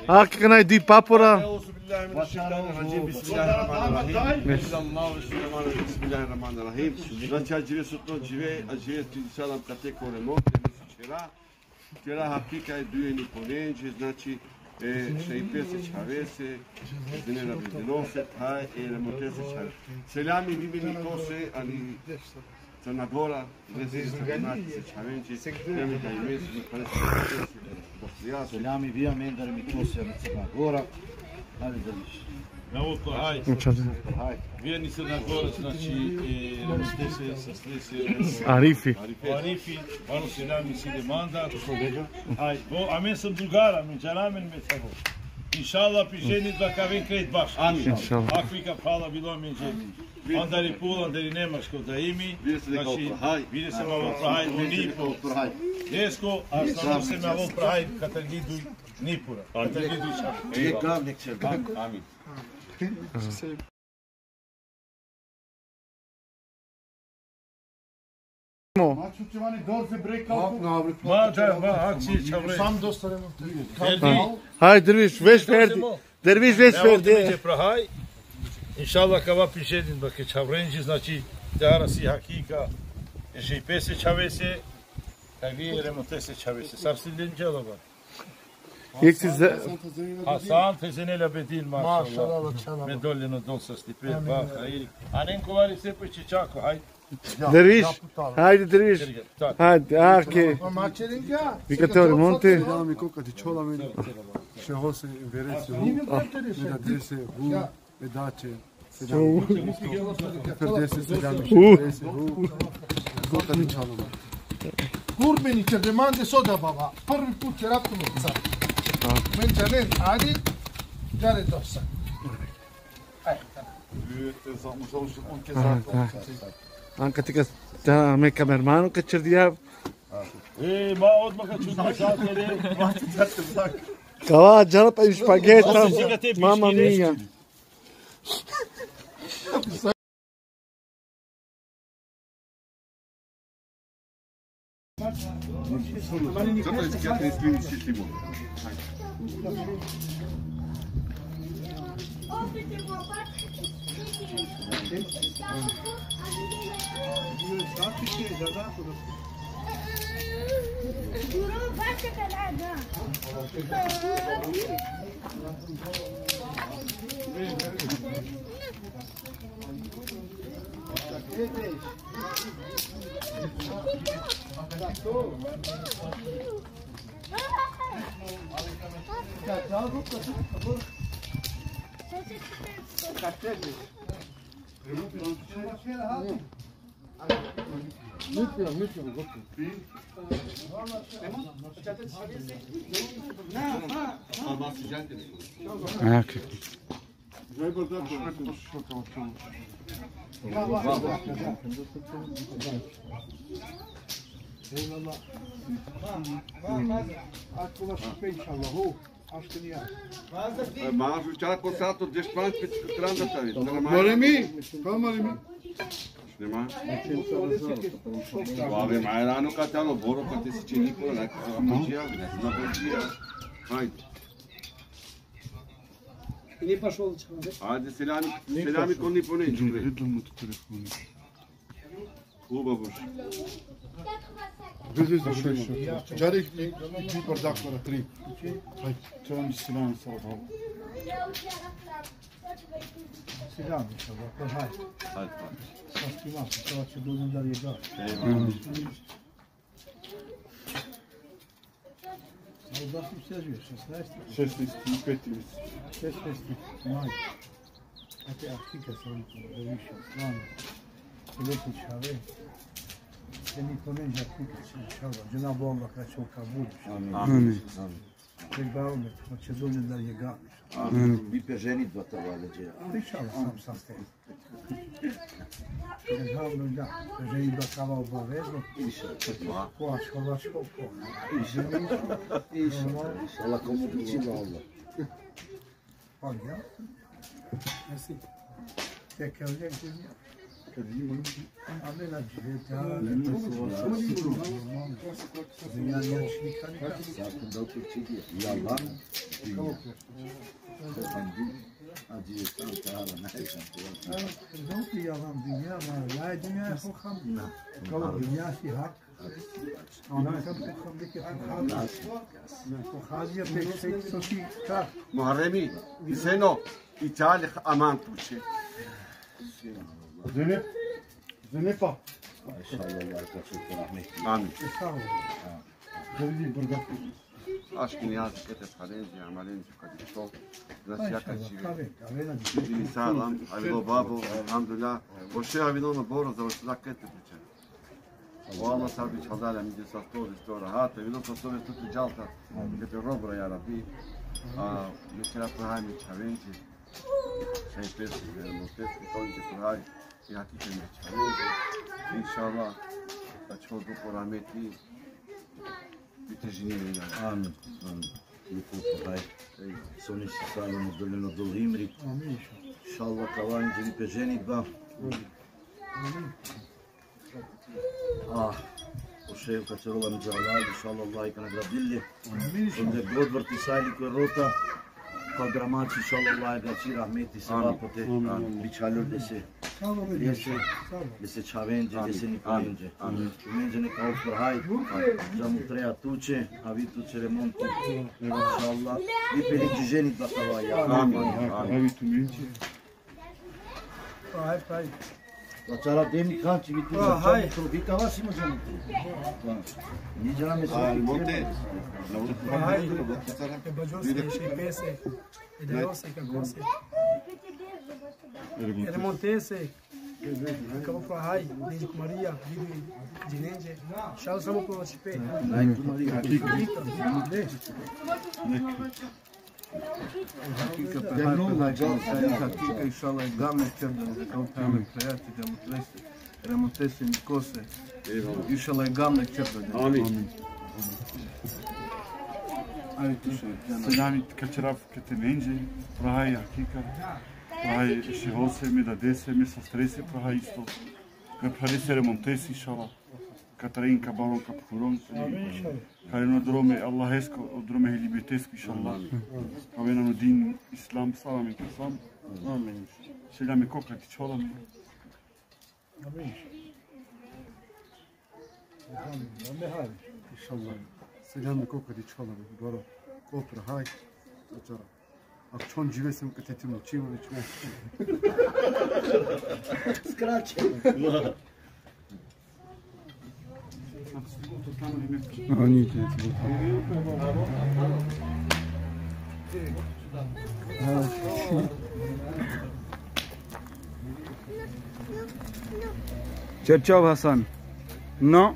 Hakikaten ay di papora. Bismillahirrahmanirrahim. Znači, ađive su to džive, ađive ti salam kategore mote, včera hakika je dujeni ponenđe, znači, šeipe se čavese, zinera bezinose, taj, remote se čavese. Seljami vivili kose, ali Crna Gora, vezi se čavenđe, kremika i mesi, Seljami via mendar mi kose na Crna Gora, ali da više. Na ovo haj, vjerni Crna Gora, znači, raste se sa strese. Arifi. Arifi, malo seljami si demanda. Haj, a men sam Bulgara, men džaramen me tabo. Inšallah, pišeni dva kaven kret baš. Amin. Akvika pala bilo men ženi. Andari pul, andari nemaško da imi. Znači, vide se malo prahaj, Nipo. Desko, a samo se malo prahaj, katargidu Nipura. Katargidu Išak. Je glavnik će. Amin. Hay derviş veş verdi. Derviş veş verdi. Inšallah kava pišedin bak čavrenđi, znači dara si hakika, žipe se čavese, kagi remonte se čavese. Sapsilin dželova. Hasan tezenela bedin mašallah. Medoljeno dolsa stipe ba hayır. Anen kovari se peči čako, hajde. Derviş. Haydi derviş. Haydi arke. Vicatori Monte. Dami kokati čola meni. Šehose vereci hu. Da dese hu. Vedače. Perdese seljami. Perdese hu. Kokati čola meni. Gurbeni će demande soda baba. Prvi put će rapno car. Men čanen adi. Džare dosa. Anca tika da me kamermanu kaçırdı Ma odmah ću da zatere. Kava canı pa špageta. Mamma mia. Zato je psihijatriji klinički timur. Ma včera posato dešpan spet kranda stavit. Moremi? Kao moremi? Nema? Ove majrano katalo boro kate se čini ko na počija, na počija. Hajde. Ne пошел чаве. Hajde seljami ko ni poneđu. Kuba boš. Vezi za šešo. Džarih mi bardak para 3. Hajde, treba mi seljami sa odhavu. Selam inşallah. Hadi. Hajde. Sastima, sada će dođem da je ga. Da sam se živi, 16 i 15. 16 maj. Ate aktika sam da više, stvarno. Leti čave. Se mi poneđa aktika se čava. Žena Boga kada će u Kabulu. Amin. Tek baomet, će dođem da je ga. Bir pejenit batavalı diye. Pričala sam sa ste. Glavno da, želim da kava obavezno. Kovač, Kovačkov, Allah komut için de Allah. Hadi ya. Nasıl? Tek evde gidiyor. Muharremi, Zeno, İtalya aman Türkçe. Zeynep bak. Amin. Aşkın yazık et farenzi, amalenzi, kadişto. Znači ja kad živim. Živim salam, avilo babo, alhamdulillah. Boše avilo na boro za ošla kete priče. Valla sabi çaldala mi sa sto rahata, avilo sa sto vestu jalta. Kete robra ya Rabbi. Mesela prahami çavenci. Şey pesi, mostet, tonje prahi. I hakike mi çavenci. İnşallah da ćemo do porameti. Bite žinjeni na. Amin. Hai, sono si salvano doleno dolimri. Inshallah kavanci li peženitba. O šeju kad se rola mi džalali, inshallah Allah i ka nagradili. Sonde god vrti sajli koje rota. Pa gramači, inshallah Allah i ga ci rahmeti se vapote. Bićalur de se čavenđe, de se nipanđe. Umenđe neka opor haj, da mu treba tuče, a vi tuče remonti. Inshallah. I peliči ženitba kavaja. Lačara demi kanči, vi tuče čamu trobika, vas ima ženitba. Niđa me se... Monte. Remontese, acabou para a Rai, desde Maria, de Nende, Charles Ramo para o HP. Remontese Nikose. Inşallah gamle çöpede. Amin. Ai tuše. Seljami kačeraf ketenenđe, prahaj hakika. Prahaj šihose mi da dese, mi sa strese prahaj isto. Kad prahaj remontesi inšallah. Katarin kabaron kaphuron. Kareno drome Allahesko, drome helibetesko inšallah. Kavena no din islam, salam i islam. Amin. Seljami kokati čolami. Amin. İnşallah. Selamı kokadi çalalım. Doğru. Kopra hay. Açara. Akşam civesim katetim uçayım ve çmo. Skraće. Oni će. Čau Hasan. No.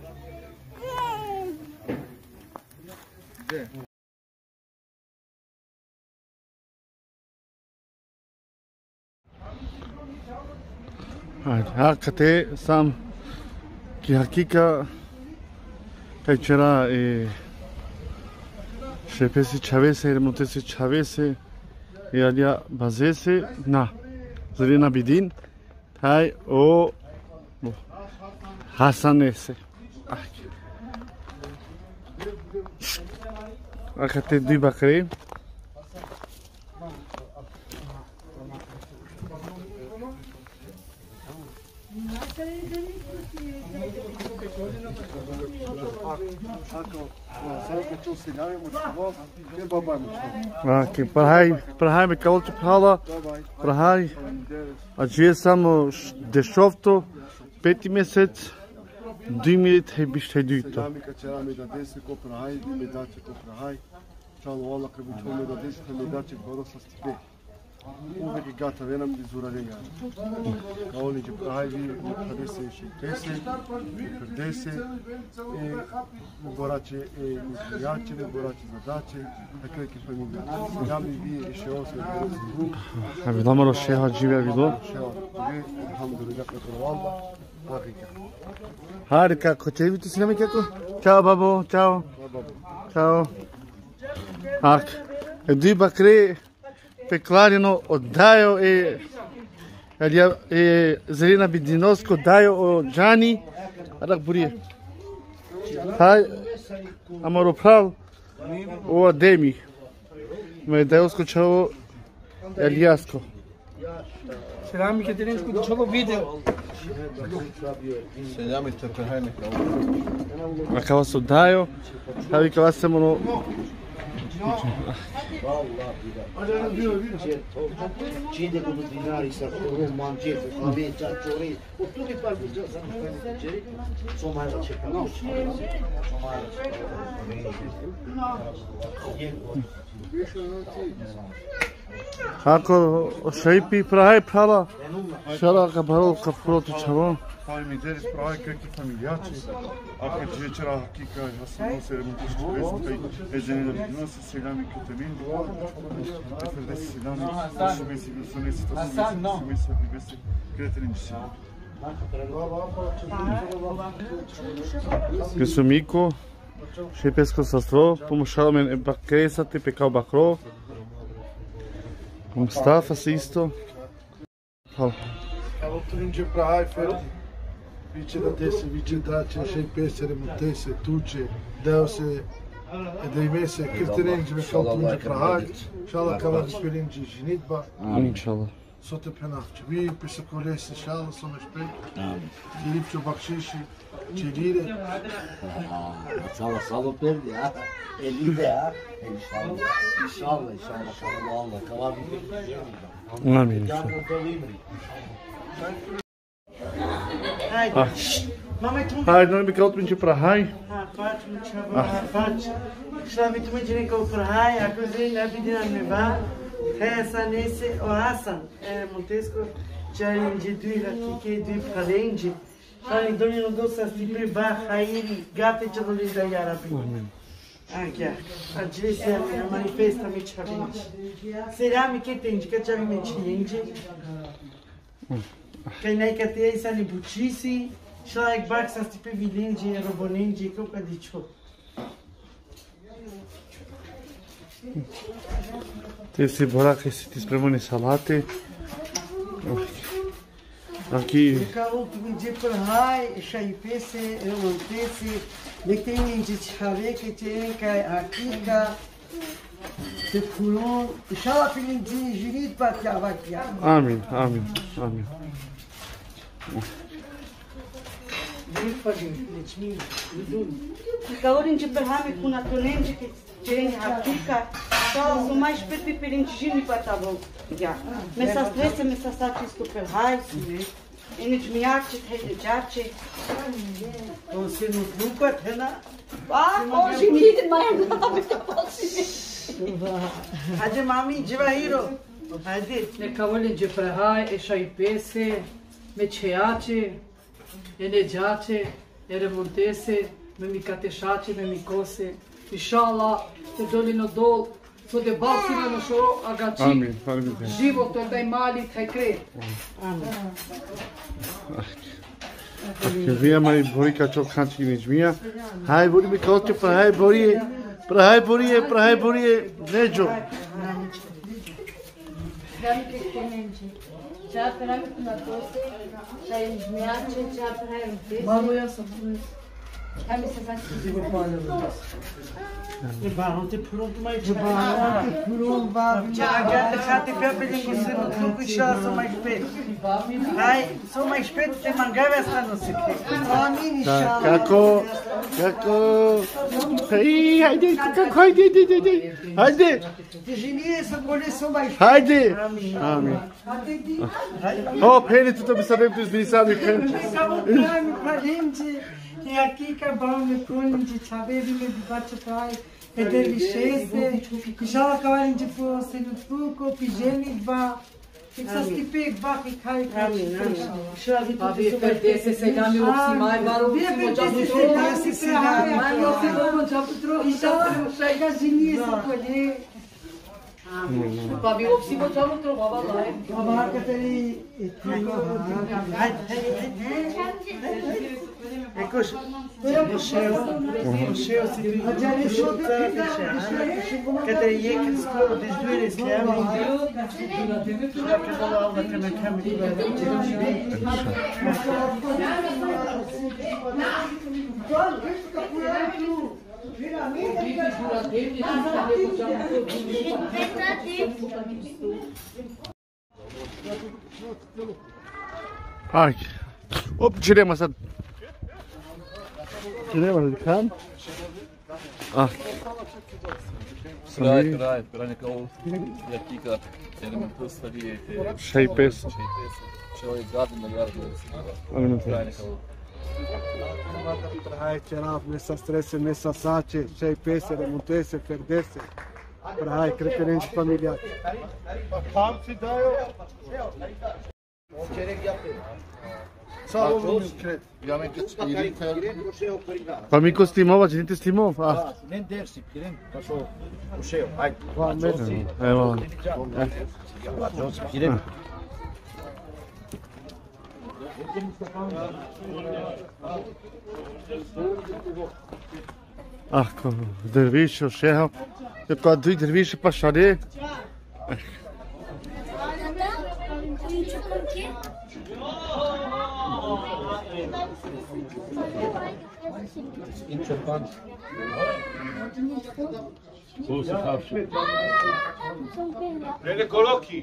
Hakate sam ki hakika kajchera şepesi çavese remontesi çavese ya bazese na zrina bidin hay o Hasanese hakate duy bakre Прахай ме калото прала, прахай, а жие само дешовто, 5 месец, 2 минути хай биш хай дуйто. Selamı kaçera mi da dese ko prahaj, mi da će ko prahaj. Čalo Allah kad bi čuo mi da dese, mi da će godo sa stipe. Uvek je gata venam iz uradenja. Kao oni će prahaj vi, prdese i šepese, prdese, boraće jačeve, boraće zadaće, tako je kipa mi da. Selamı vi i še osve grup. Abi namaro šeha žive bilo. Šeha vi, alhamdulillah, kako valda. Harika, ko će vidjeti s nama kako? Ćao babo, ćao. Ćao. Ak, duj bakre peklarino oddajo Zelina Bidinosko dajo o Gianni. Adak burie. Hai, Amaropral o Ademi. Medeosko čavo Eliasko. Selam Katerinsku čavo video. Acaba su dajo. Havi kava se mono. Cide con dinari sa mangi, avete giorni, o tu mi parli già insomma la cerca. Kako šeipi pravi prava. Šala kabaro kaprotu čavo. Familiares para que familiaci, a que večera kika hasno se remontisti vesti, ezenelo nosi selami que também, eferdesi selami, sumesi sumesi sumesi vesti kretenci. Gusumiko, šeipesko sastro, pomošalo men bakresati pekao bakro. Mustafa se isto. Hvala. Evo trinđe pravi fel. Vice da te se vice dače, še pesere mutese, tuče, deo se da ime se krterenđe me kao trinđe pravi. Šala kava disperenđe žinitba. Inšallah. Sote penafče. Vi pisa kolese šala som špek. Filipčo bakšiši, čelire. Sala salo perdi ha. Elide ha. İnşallah. Allah kava bir. Amin. Hai, não me quero pedir para Rai. Šla tu među neko prahaj, ako zeli ne vidi nam neba, essa nesse oração, Montesco, já de duira que de pralenge, já em dono não doce as tipo barrairi, gata de luz da Yarabi. Aqui, a direção manifesta me chavinte. Será que tem que já me tinha? Quem nem que tem essa nebutice, já é que baxa as tipo vilende, robonende, que eu dicho. Esse buraco se te espremone salate. Aqui. Acabou que de prahai, shaipese, remontese, metem de chave que tem que aqui de pulon, shala filin de jirit patia. Amin, amin, amin. Calor de prahai com a tonente que tem aqui só mais pepirintinho para tá bom. Já. Mas as três me sabe super high. Eles me acham que já Você não nunca tem na. hoje me mais não posso. Hadi mami Jivahiro. Hadi. Ne kavoli de prahai, e shaipese, me cheache, ene jache, ere montese, me mi kateshache, me mi kose. Inshallah, te doli no dol, so de balsima no shoro agachi. Amin, amin. Život to daj mali kaj kre. Que venha mais bori cachorro cantinho de minha. Hai bori me conte para hai bori, nejo. Já para mim com a coisa, já esmiache, já para mim. Malo ja sam. A mi se faz De barro te pronto mais de barro te pronto vai. Já gata cate pepe de você no truco e chá são mais pet. Ai, são mais pet de mangava essa não sei que. Amin inshallah. Kako. Hey, haydi. De genie essa coleção mais. Haydi. Amin. Oh, pene tu também sabemos dos ministérios que Acabou pra gente. E aqui acabamos com de saber me bate pai. É deliciente. Já acabaram de fazer o truco, pijama va. Essas que pega que cai. Amin. Abi perdese selami opsimai, varu opsimo jabutro. Mai opsimo jabutro. Inshallah, chega genie essa colher. Pa mi opsimo čamo trova lá. Vamos que tem Eccoci, o šeo si prihodili šuta, kad je jekil skoro deždviri sljami, šaka dala ovdje na kameru. Hai, hop, girem asta. Girem asta, kan? Ah. Край, Краников, Якика, Elementus Stadiete, 6 pesos. Человек гаден на ярду. Краников. Prahaj čeraf, mesa strese, mesa sače, šej pese, remontese, ferdese. Prahaj kretenenci familijaki. Tam si dajo? Samo kret. Pa mi kostimova, želite stimov? Ah. Nem dersi, kirem, pa šo ušeo, ajde. Evo. Kirem. Ah, ko derviš šeha. Je pa dvi derviši pa šare. Ne coloqui.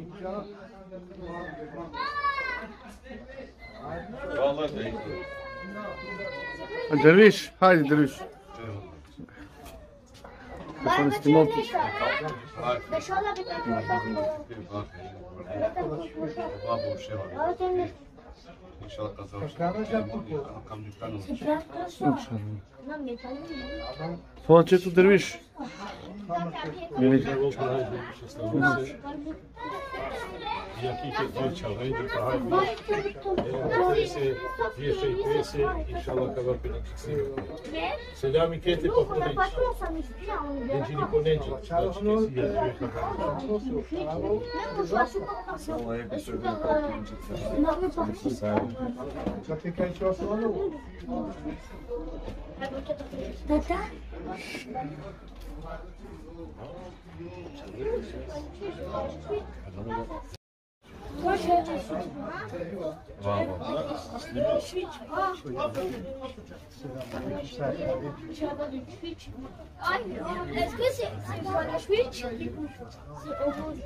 Derviš, hajde derviš. Sam stimov. Sonra çetu derviş. Aqui que é o rei do Pai, esse inshallah acabar pelo que se selam que te pode gente de ponente Est-ce que c'est pour la Switch? C'est au moins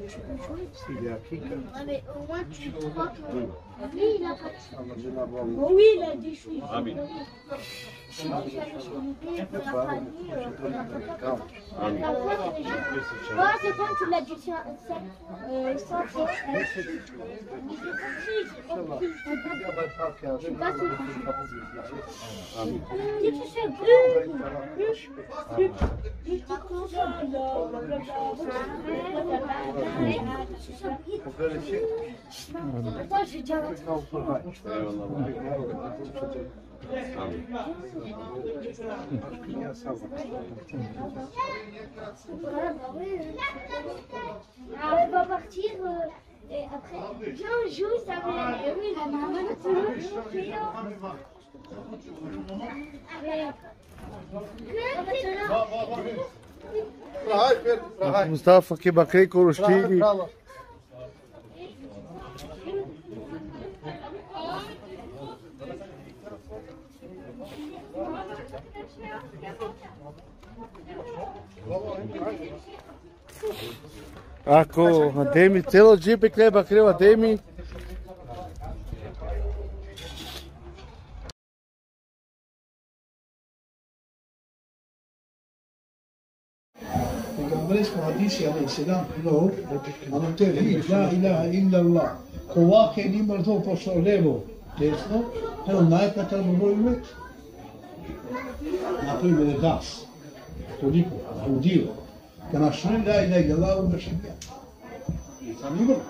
mais au moins tu crois que lui il a pas de bon, oui il a des Switch. C'est quand tu l'as dit Elle va partir et après viens on joue ça et oui la maman Mustafa que bakay konuştuydu. Ako Ademi celo džipe treba kreva Ademi. Peygamberimiz hadisi aleyhisselam no, hanno tevhid, la ilaha illallah. Kova che di mrzo po solevo desno, però mai katalogoj uvek. Napravimo da das. Toliko, audio. Kad nas ne da ilaha illallah onda še ja. Sam imam.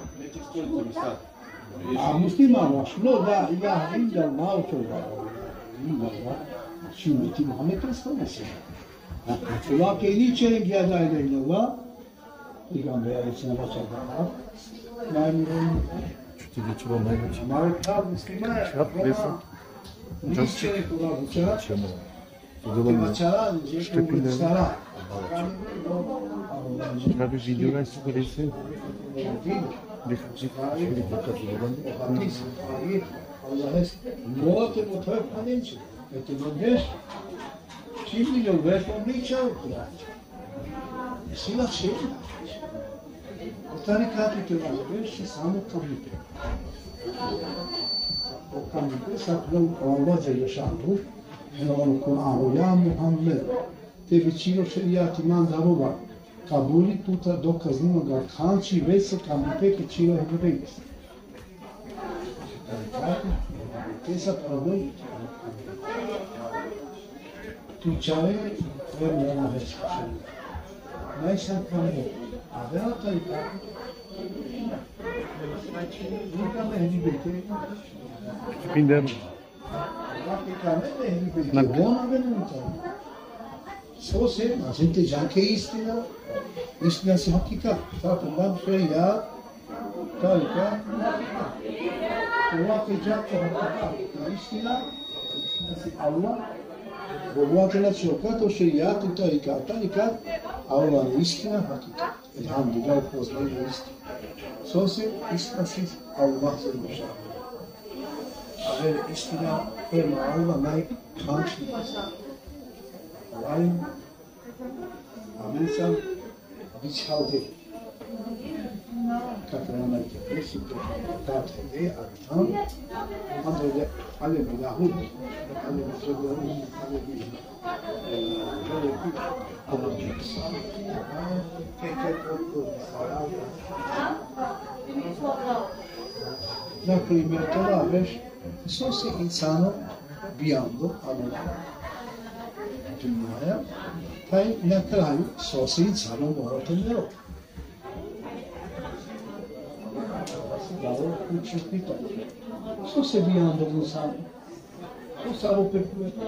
A muslimano, šlo da ilaha illallah, to je illallah. Sünneti Muhammed Resulullah. Kula che dice che la ilaha illallah, Peygamberimizin başında. Memnun. Что тебе чего найдешь? Marka Müslüman. Şap besin. Niçin kullanacak? Чему? Делаем. Что пиндаем? Как видео на сукаресе? Muhakkak motor palinci. Etimler. Şimdi yol ver niçin kullanacak? Silah şey. O tarikatı kullanıyor. Şisanı komite. O komite saklım Allah'ca yaşandı. Onu Kur'an ya Muhammed. Te većino šerijat imam darova. Kabuli tuta dokaznoga kanči vese kamipeke čilo hebrejs. Te sa problem. Tu čave vremena veskuše. Najsam kamo. A vera tarikata. Nunca me hebrejte. Pindem. Sosyal, şimdi canke istina, istinası hakikat. Tarafından şeriat, tarika, muvaffecat hakikat. İstina, Allah, muvaffecat şokat, o şeriat, tarikat, tarikat, Allah'ın istina hakikat. Elhamdülillah, fazla istina. Sosyal, istinasız Allah sevmişler. Aver istina prema Allah'ın kanči. Allah'ın Amensan biçhalde. Katrana gitmesi tatile artan. Andrele alemi lahud. Alemi fredorun. Alemi böyle bir alacağız. Peki oku. Na primera vez, sos insano viando dünyaya, poi ne kraju sos insano morate nero. Bravo, učinkovito. Sos viando insano, sos aro perpetuo.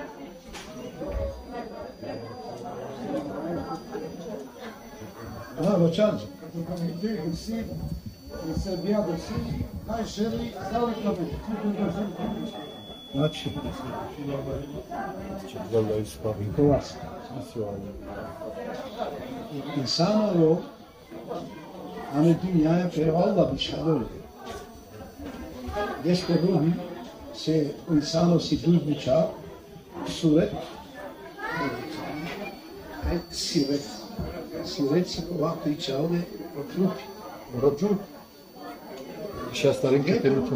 Bravo, Charles. Se viado sim, mas ele sabe também. Znači, insanovo, ame dünyaya Allah bir şey öyle. Desde ruhi, se insano si duyguça, suret, siret. Siret se ovako i čavne, otrupi, rođu. Сейчас старенький перейдем.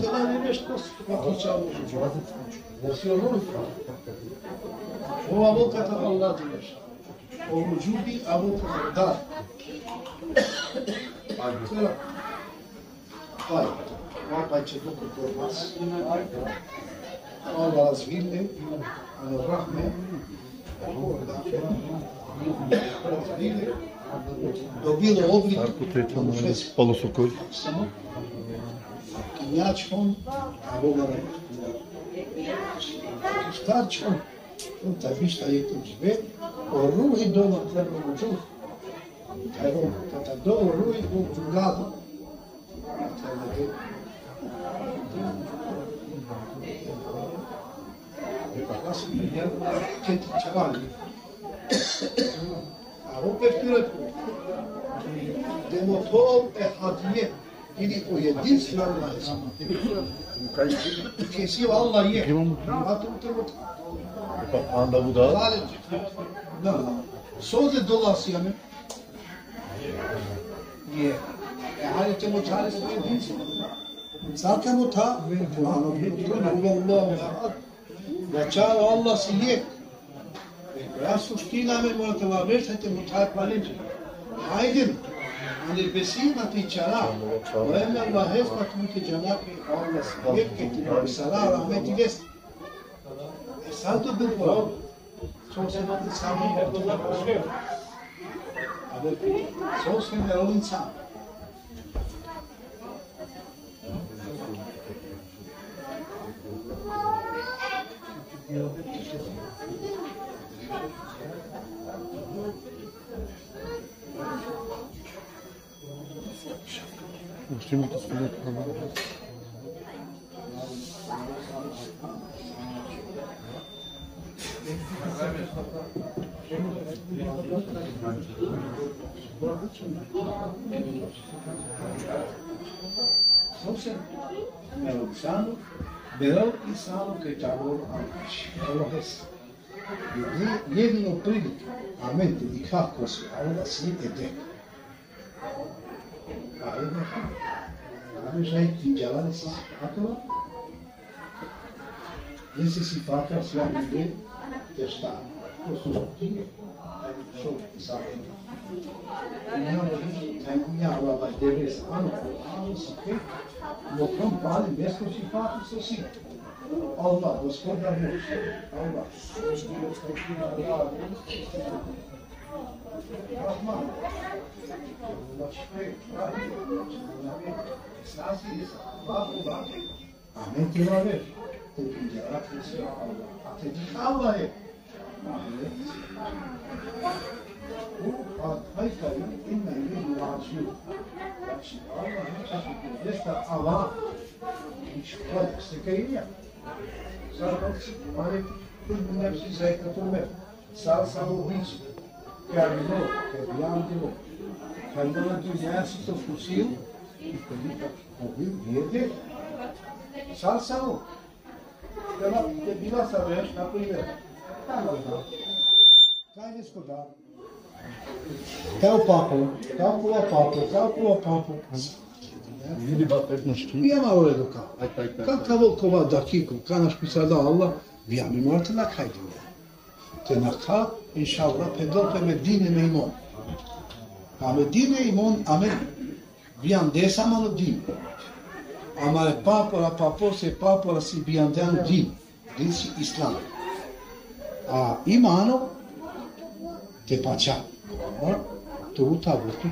O avukata Allah diyor. O vücudi avukata dar. Vai, vai ce ducă turmas. Allah razvile, rahme. Dobilo oblik. Полусукой. Kinjačkom, a Boga ne. Starčkom, taj višta je tu žive, o ruhi doma treba uđu. Taj ruh, tata do ruhi u drugadu. Ja sam jedna keti čavali. A opet piletu. Demotol e hadiye. Ili o jedinstven Allah'a. Kesiyor Allah ye. Anda bu da. Solde dolasıya mı? Ye. Halite mutarif edilsin. Zaten o ta Allahu ve çağır Allah siye. Ya suçtila me muhatava versete mutarif palinci. Haydin. Hani besina ti çara. Ve emme Allah hezkat mülke cenab-ı Allah siye getiriyor. Sana rahmeti des. Santo bir pro. Sosyal insanı yaptılar. Sosyal insan. Stimmt das vielleicht? Berou e salo que calor jedino prilike, a mente i kako su, a onda svi tek. A jedno, ali žaj ti djelali si fakela, jesi si fakela svaki dan, te šta? To su žutine, što sa jedno. Najmunjava vas 9 ano si kaj, no kom pali mjesto si fakela sa si. Allah, gospodar moć, Allah, Rahman, Amen ti va ver, te pintará que sea Allah, a te dice Allah je. Haykali inna ileyhi raciun. Znači, Allah je jeste Allah, hiç kolay, sekayya. Hani kullu nefsi zaykatul mevt. Salsalu hiç kârmino, kârmino. Kendine dünyası da fusil, o bir yerde. Salsalu. Demak, bila saber, naprimjer. Kaj je skoda? Kao papo. Via malo educa. Kakavo kova dakiko, kanaš pisada Allah, via mi morate na kaj dinle. Te na ka, inšallah, pedal pe Medine me imon. A Medine imon, amen. Viam desamano din. Amare papora si biandeanu din. Din si Islam. A imano, te pacha. To utavutu.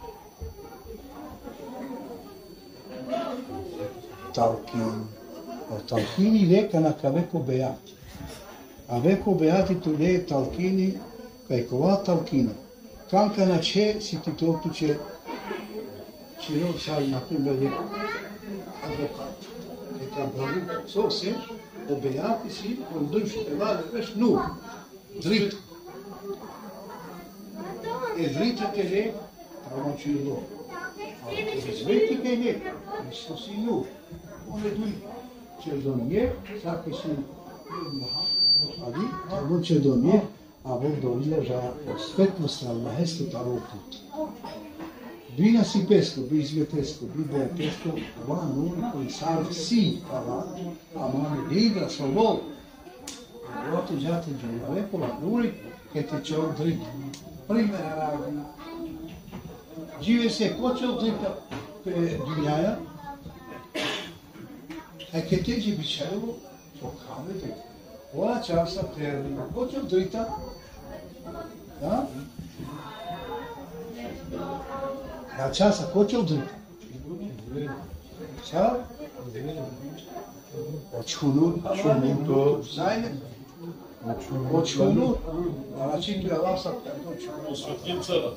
Talqin. Talqini rekanaka veko beati. A veko beati tu le talqini kaikova talqina. Kanka na ce si ti totu ce non sai na prima di avvocato. Che trabalho só se o beati si conduz pela vez nu. Dritto. E dritto che le trabalho. Sveti che ne, isto si nu. One dui cerdonie, sa che si adi, avut cerdonie, avut dorile za svetlost Allah este tarotut. Bine si pesco, bi svetesco, bi beatesco, van unul koji salv si, Allah, amane liga solo. Vrati giate giornale, la lui che te c'ho dritto. Prima radi. Žive se ko će odrita dunjaja, a kad teđe bićajevo, to kame drita. Ona časa termina, ko će odrita? Da? A časa, ko će odrita? Ča? Očunut, to zajne. Očunut, a način bi Allah sa očunut.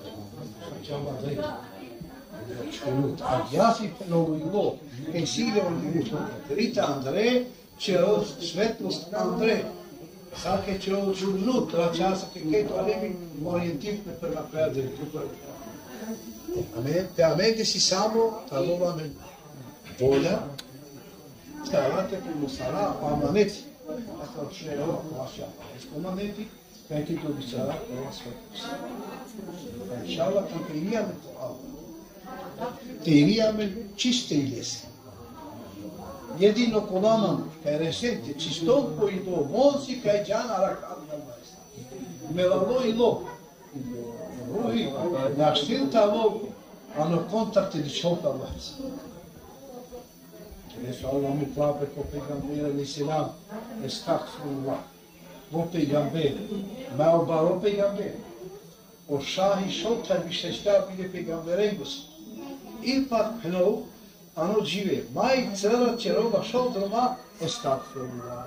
A ja si penologo, che si Rita André, c'era svetlost André. Sa che c'è giunut la ceasă che tu avevi orientiv per la perdere. Pe amente si samo, talora amen. Volia, te arate cum sarà amaneți. Asta ce era așa. Amaneți, pe che tu bisara, la svetlost. Inshallah, că iriam cu Allah. Iriam čiste ilese. Jedino kolaman, kaj resete, čistok koji do monsi, kaj džana rakat na majsta. Melalo i lo. Ruhi, naš filta lo, ano kontakte di čoka majsta. Resu Allah mi klape ko pegambera li selam, estagfirullah. Vo pegambera, mao baro pegambera. O šahi šota višešta bile pegamberengos. Ipak hno, ano žive. Maj cela čerova šotroma, estagfirullah.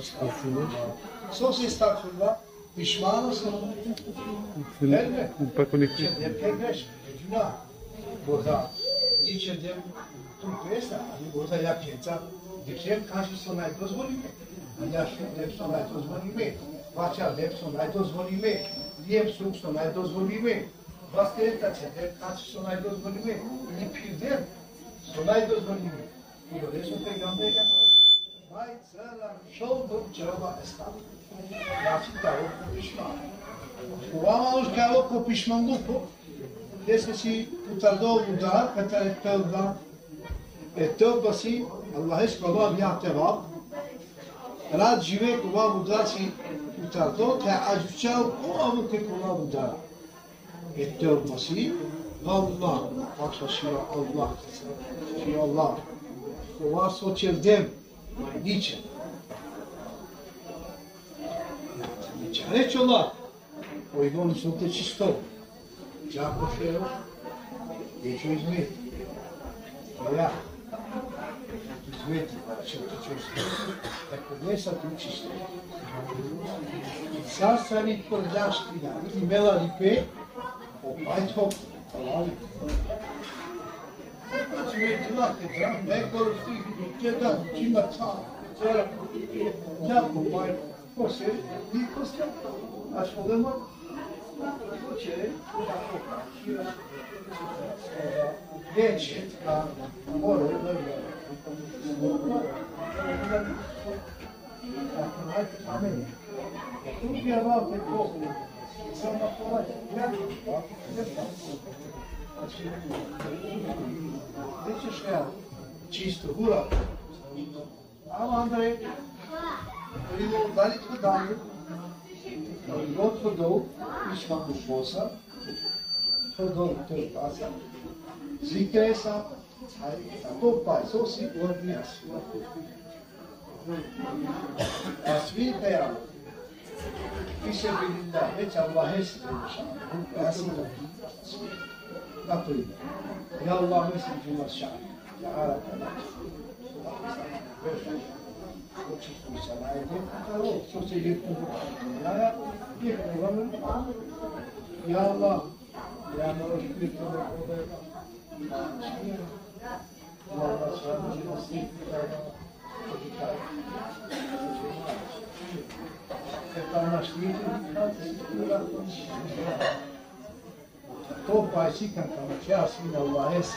Sos estagfirullah, pişman olsun. Elme. Ne pegeş, ecuna. Burada. dice tu questa, cosa ja pienza, de ce ca și să n-ai dozvolime. Ja și lepso să n-ai dozvolime. Facea lepso să n-ai dozvolime. Lepso să n-ai dozvolime. Basteta ce de ca și să n-ai dozvolime. Ni pirdem să n-ai dozvolime. Eu lesu pe gamberea. Mai țăla șoldo ceva asta. Ja ci dau pișma. Oamenul că au cu pișmandupo. Desse si utardou udar, katare tövba. Tövba si Allah eskallah bi'atevab. Rad jive kuva udar si utardou, te ajuçal kuva te kuva udar. Tövba si Allah, başa şia Allah, şia Allah. Kuva soçerdem, niçe. Niçe çola. Oygun sote çisto. Giacomo Ferro, deci o izmet. Ea, izmet, ce o izmet. Dacă nu e să tu ciște. S-a sarit părdeaști, imela lipe, o pai top, alavi. Ați mergi la te dram, de acolo știi, ce da, cine ța, țara, Giacomo, mai, o să, din costea, aș fădămă, Deci, ca oră, amen. Nu era pe copul, să mă faci, deci așa, cistă, hura. Am Andrei, îi dali cu Daniel, Godfrey, pişman olsa, todo passa. Zikresa, topai, só se ordias. Asvita ya. Fisabilillah, hiç Allah esirgemiş. Aslında. Kapıyı. Ya Allah esirgemiş aşağı. Ya Arap'ta. Ya Allah, ya Topa și când cea sfânt Allah es.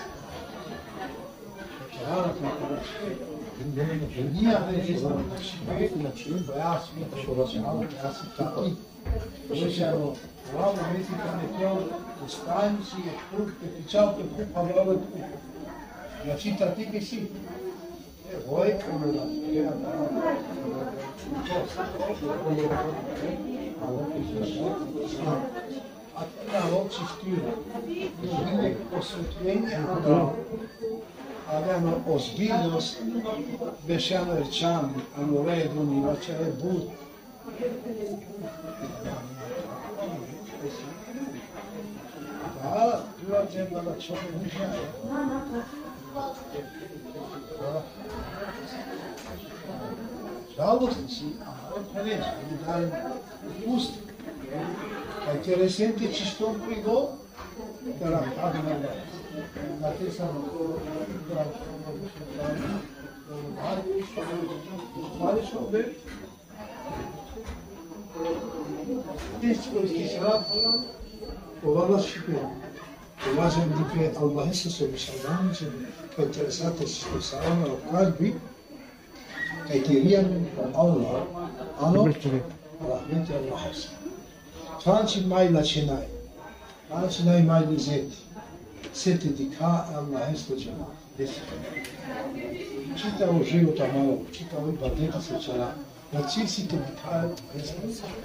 Nia vezi și pe băia sfânt și o răceală, ea să tăi. Deci ano, wow, vezi că ne tău stani și e pur pe picea pe cupa vală cu. Ja cita ti che si. Voi come la Atâta loc și știu, bine o sfântenie aveam o zbiljnost, beșeană rečani, ano reduni, vačere bud. Da, dođem da čovjek uđaje. Žalostni si, a ne daj pust. Kaj te resenti čistom prigo, da ram na vas. Da te sam hvališ ovdje. Deci, koji se radila, ova šipe. Uważam, gdyby Allah sobie szalony, że interesaty się same o kalbi, kajteriyan Allah, ano, rahmeti Allah olsun. Tançi mayla çenay, tançi nay mayla zet, seti dika Allah estojama, desi. Čita o života malo, čita o ibadeta se čara, na cilj si te dika estojama.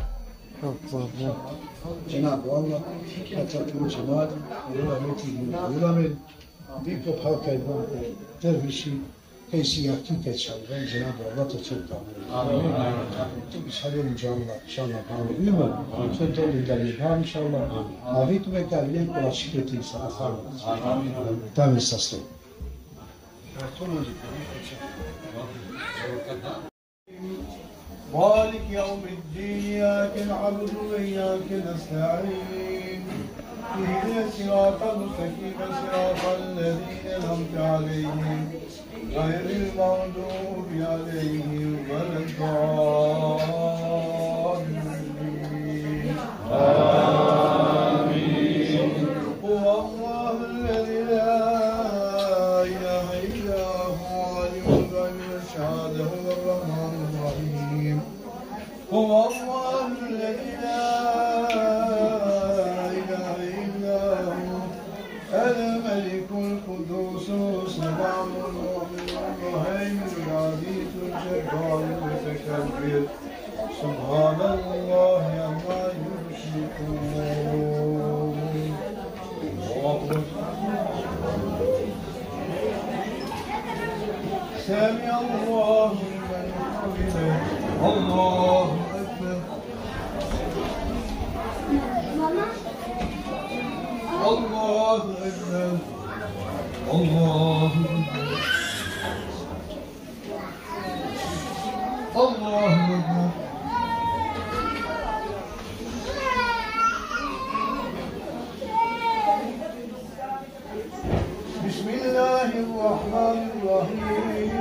Cenab-ı Allah Atatürk'ün cemaat Ulamet Biko Halkay'dan dervişi Heysi hakikat çaldan Cenab-ı Allah da çok davranır. Amin. Şalım canla inşallah. Amin. Sen tolundan ilham inşallah. Avit ve kalbiyen kula şikreti insan. Amin. Tamam saslı. مالك يوم الدين إياك نعبد وإياك نستعين اهدنا الصراط المستقيم صراط الذين أنعمت عليهم غير المغضوب عليهم ولا الضالين. آمين. هو الله الذي لا إله إلا هو عالم الغيب والشهادة هو الرحمن الرحيم. هو الله الذي لا إله إلا هو الملك القدوس السلام المؤمن المهيمن العزيز الجبار المتكبر سبحان الله عما يشركون. سمع الله لمن حمده. الله أكبر. الله أكبر. الله أكبر. الله أكبر. بسم الله الرحمن الرحيم.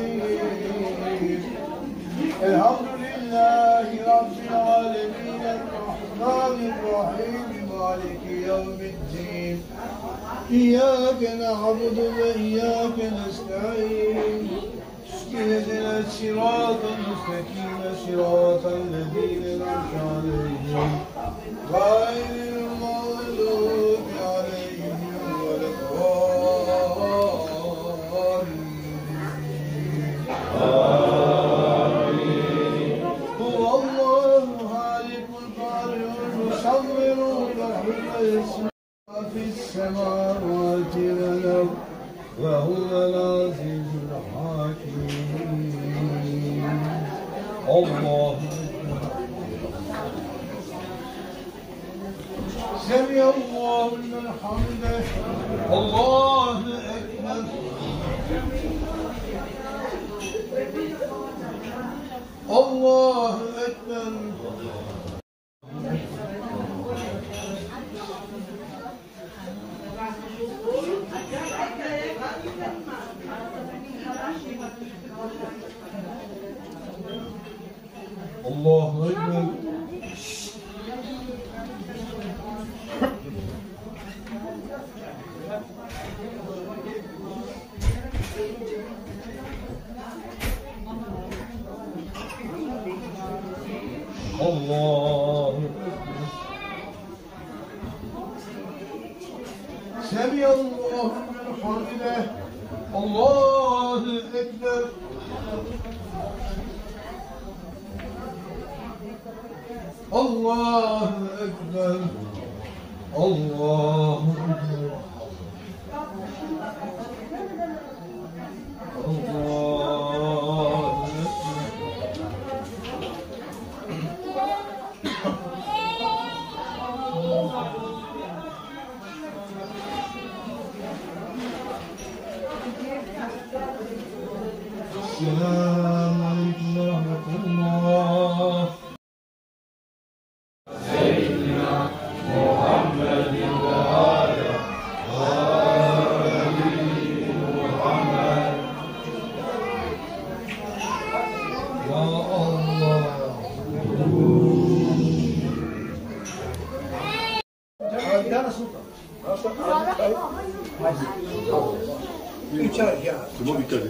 الحمد لله رب العالمين الرحمن الرحيم مالك يوم الدين. إياك نعبد وإياك نستعين. اهدنا الصراط المستقيم صراط الذين أنعمت عليهم غير المغضوب عليهم ولا الضالين. هو الله خالق البارئ المصور في السماوات والأرض وهو العزيز الحكيم. الله سمع الله لمن حمده. الله أكبر. الله أكبر. الله أكبر. الله سمع الله لمن حمده. الله أكبر. الله أكبر. الله أكبر. السلام عليكم ورحمة الله. سيدنا محمد وعلى آل محمد. يا الله. Üç ay ya. Bu bitti.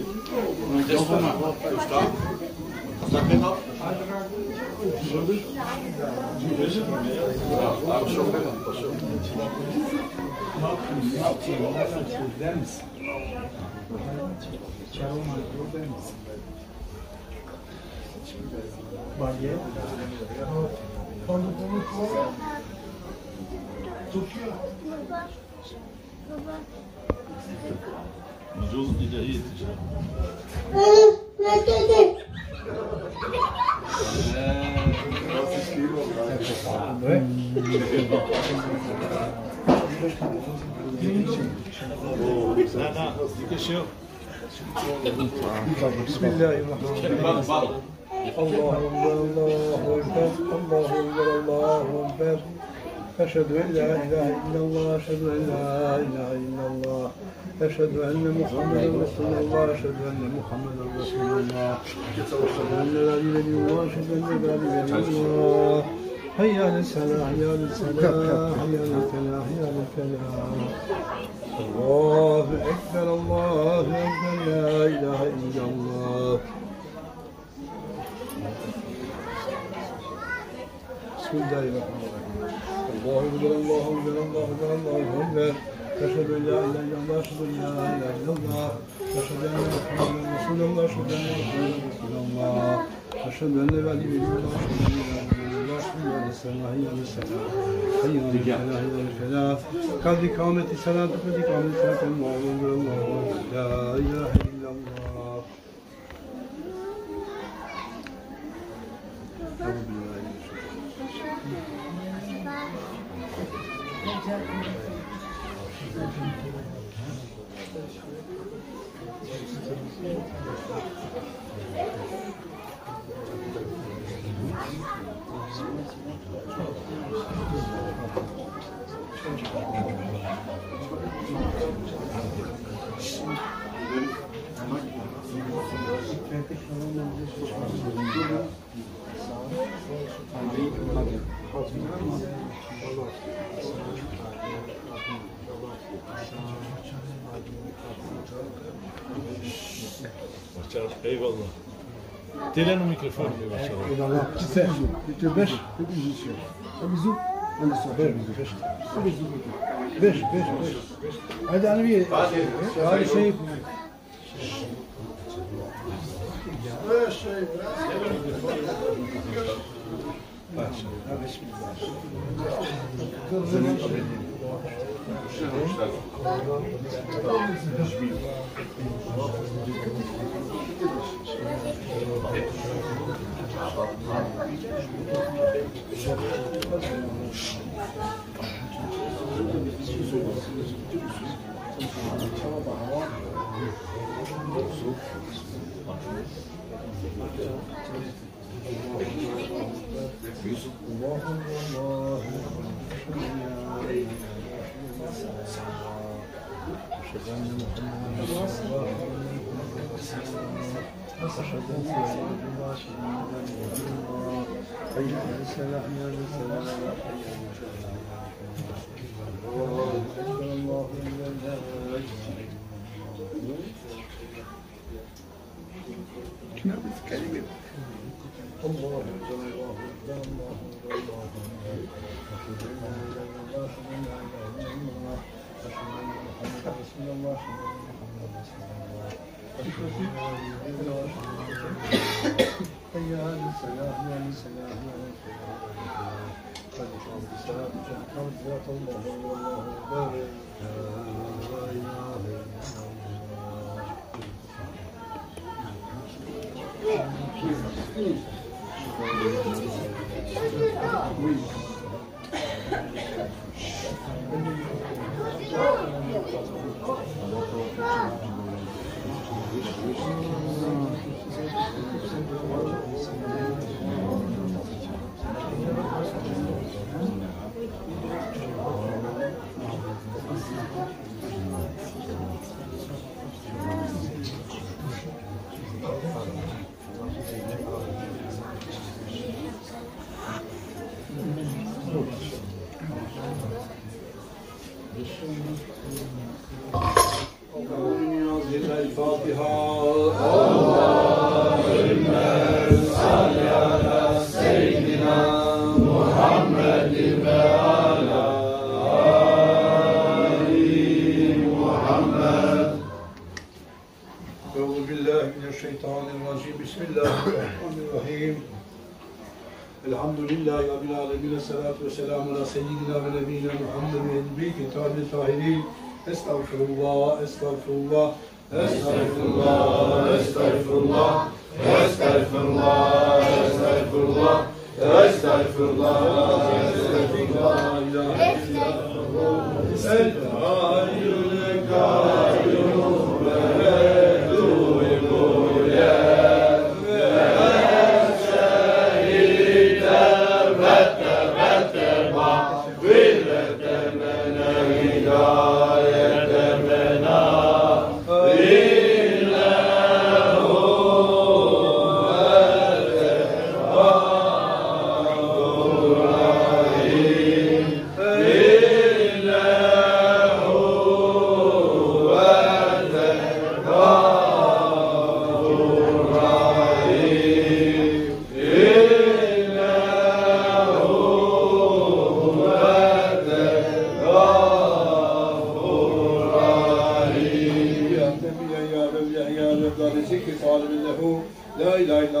Juz ilahiyet işte. بسم الله الرحمن الرحيم. الله أكبر الله أكبر الله أكبر الله أكبر أشهد أن لا إله إلا الله أشهد أن لا إله إلا الله أشهد أن محمدا رسول الله أشهد أن محمدا رسول الله أشهد أن لا إله إلا الله أشهد أن لا إله إلا الله حي على الصلاة حي على الصلاة حي على الفلاح حي على الفلاح الله أكبر الله أكبر لا إله إلا الله بسم الله الرحمن الرحيم الله أكبر الله أكبر الله أكبر الله أكبر أشهد أن لا إله إلا الله أشهد أن لا إله إلا الله أشهد أن محمدا رسول الله أشهد أن محمدا رسول الله أشهد أن لا إله إلا الله أشهد أن لا إله إلا الله حي على الصلاة حي على الصلاة حي على الفلاح حي على الفلاح قد قامت الصلاة قد قامت الصلاة الله أكبر الله أكبر لا إله إلا الله أعوذ بالله من Eyvallah. Telen o mikrofonu bir başlayalım. Eyvallah. Güzel. Bitir 5. Bitir. Bizu. Hadi sohbet. 5. Hadi hani bir. Hadi şey. الحمد لله رب العالمين الصلاة والسلام على سيدنا ونبينا محمد البيت الطاهرين الطاهرين استغفر الله استغفر الله استغفر الله استغفر الله استغفر الله استغفر الله استغفر الله استغفر الله لا اله الا الله الحي القيوم We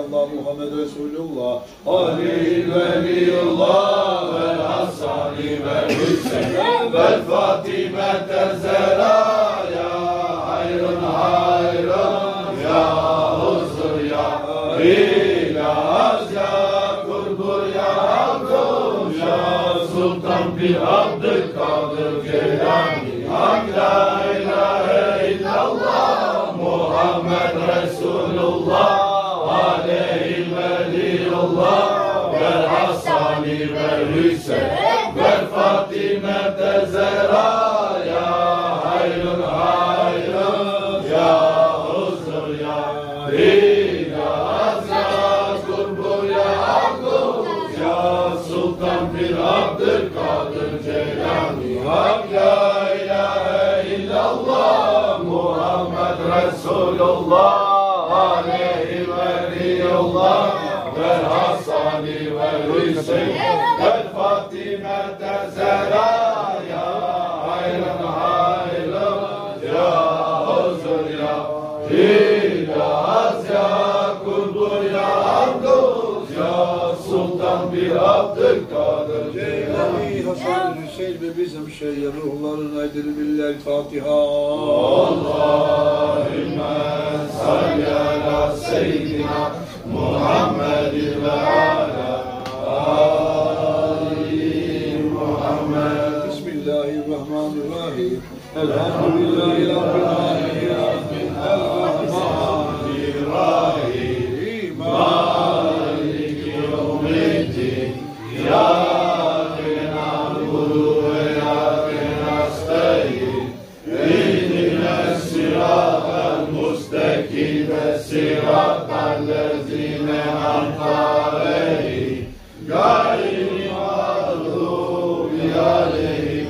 illallah Muhammed Resulullah Ali veliyullah vel Hasani vel Hüseyin vel Fatime Zeraya hayrun hayrun ya huzur ya İlaz ya kurbur ya Abdul ya Sultan bir Abdülkadir Geylani Hak la ilahe illallah Muhammed Resulullah aleyhi veliyullah vel Hasani vel Hüseyin vel Fatime Zeraya hayrun hayrun ya huzur ya İlaz ya kurbur ya Abdul ya Sultan bir Abdülkadir Geylani Hak la ilahe illallah Muhammed Resulullah aleyhi veliyullah vel Hasani vel Hüseyin vel Fatime Zeraya hayrun hayrun ya huzur ya İlaz ya kurbur ya Abdul ya Sultan bir Abdülkadir Geylani Hasan Hüseyin ve bizim şehir ruhlarına edilbiller Fatiha Allahümme salli ala seyyidina Muhammedin ve ala Ali Muhammed Bismillahirrahmanirrahim Elhamdülillahi Rabbil Alemin Errahmanirrahim Maliki yevmiddin İyyâke na'budu ve iyyâke nestaîn İhdina sıratal mustakîm sıratal lezîne en'amte aleyhim gayril mağdûbi aleyhim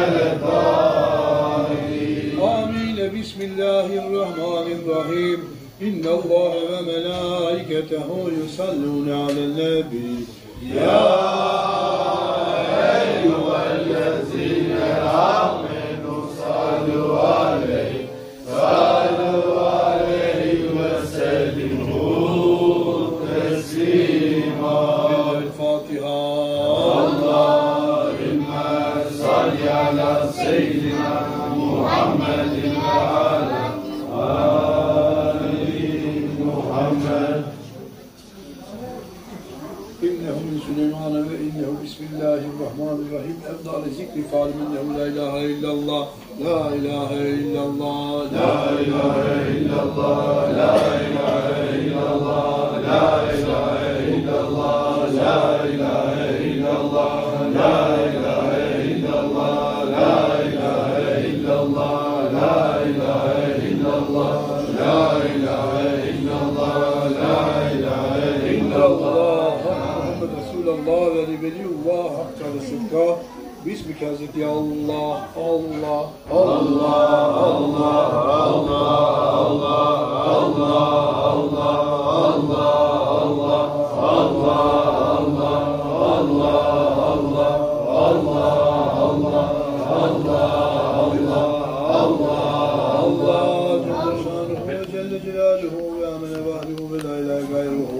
veleddâllîn. Amin. Bismillahirrahmanirrahim. İnnallâhe ve melâiketehu yusallûne alen-nebî. Ya eyyühellezîne âmenû sallu aleyhi ve sellimû teslîmâ. El-Fatiha. Allahümme salli ala seyyidina Muhammedin ve ala Ali Muhammed. İnnehu min Süleyman ve innehu bismillahirrahmanirrahim. Efdal zikri fâlim innehu la ilahe illallah. La ilahe illallah. La ilahe illallah. La ilahe illallah. La ilahe illallah. La ilahe illallah. La ilahe illallah. La ilahe illallah. La ilahe illallah. La ilahe illallah. La ilahe illallah. Resulullah ve Veliyullah Hakka ve Sıdka Bismike Hazreti Allah Allah Allah Allah Allah Allah Allah Allah Allah Allah Celle Celaluhu ve amene vahduhu ve la ilahe gayruhu.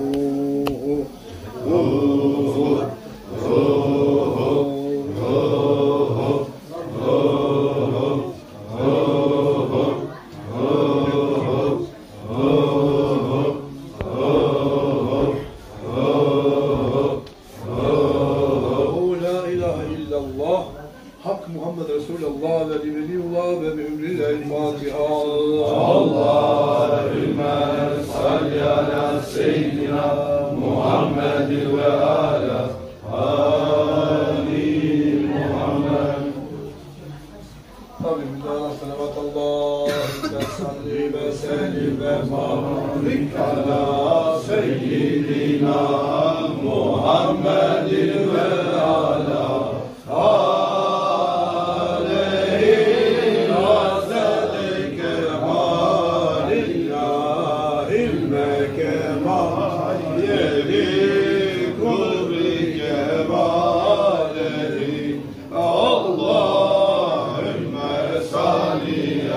Resulullah ve Veliyullah ve mü'minil el-Fatiha. Allahümme salli ala seyyidina Muhammedin ve ala Ali Muhammed. Bismillah, salavatullah, salli ve sellim ve barik ala seyyidina Muhammedin ve ala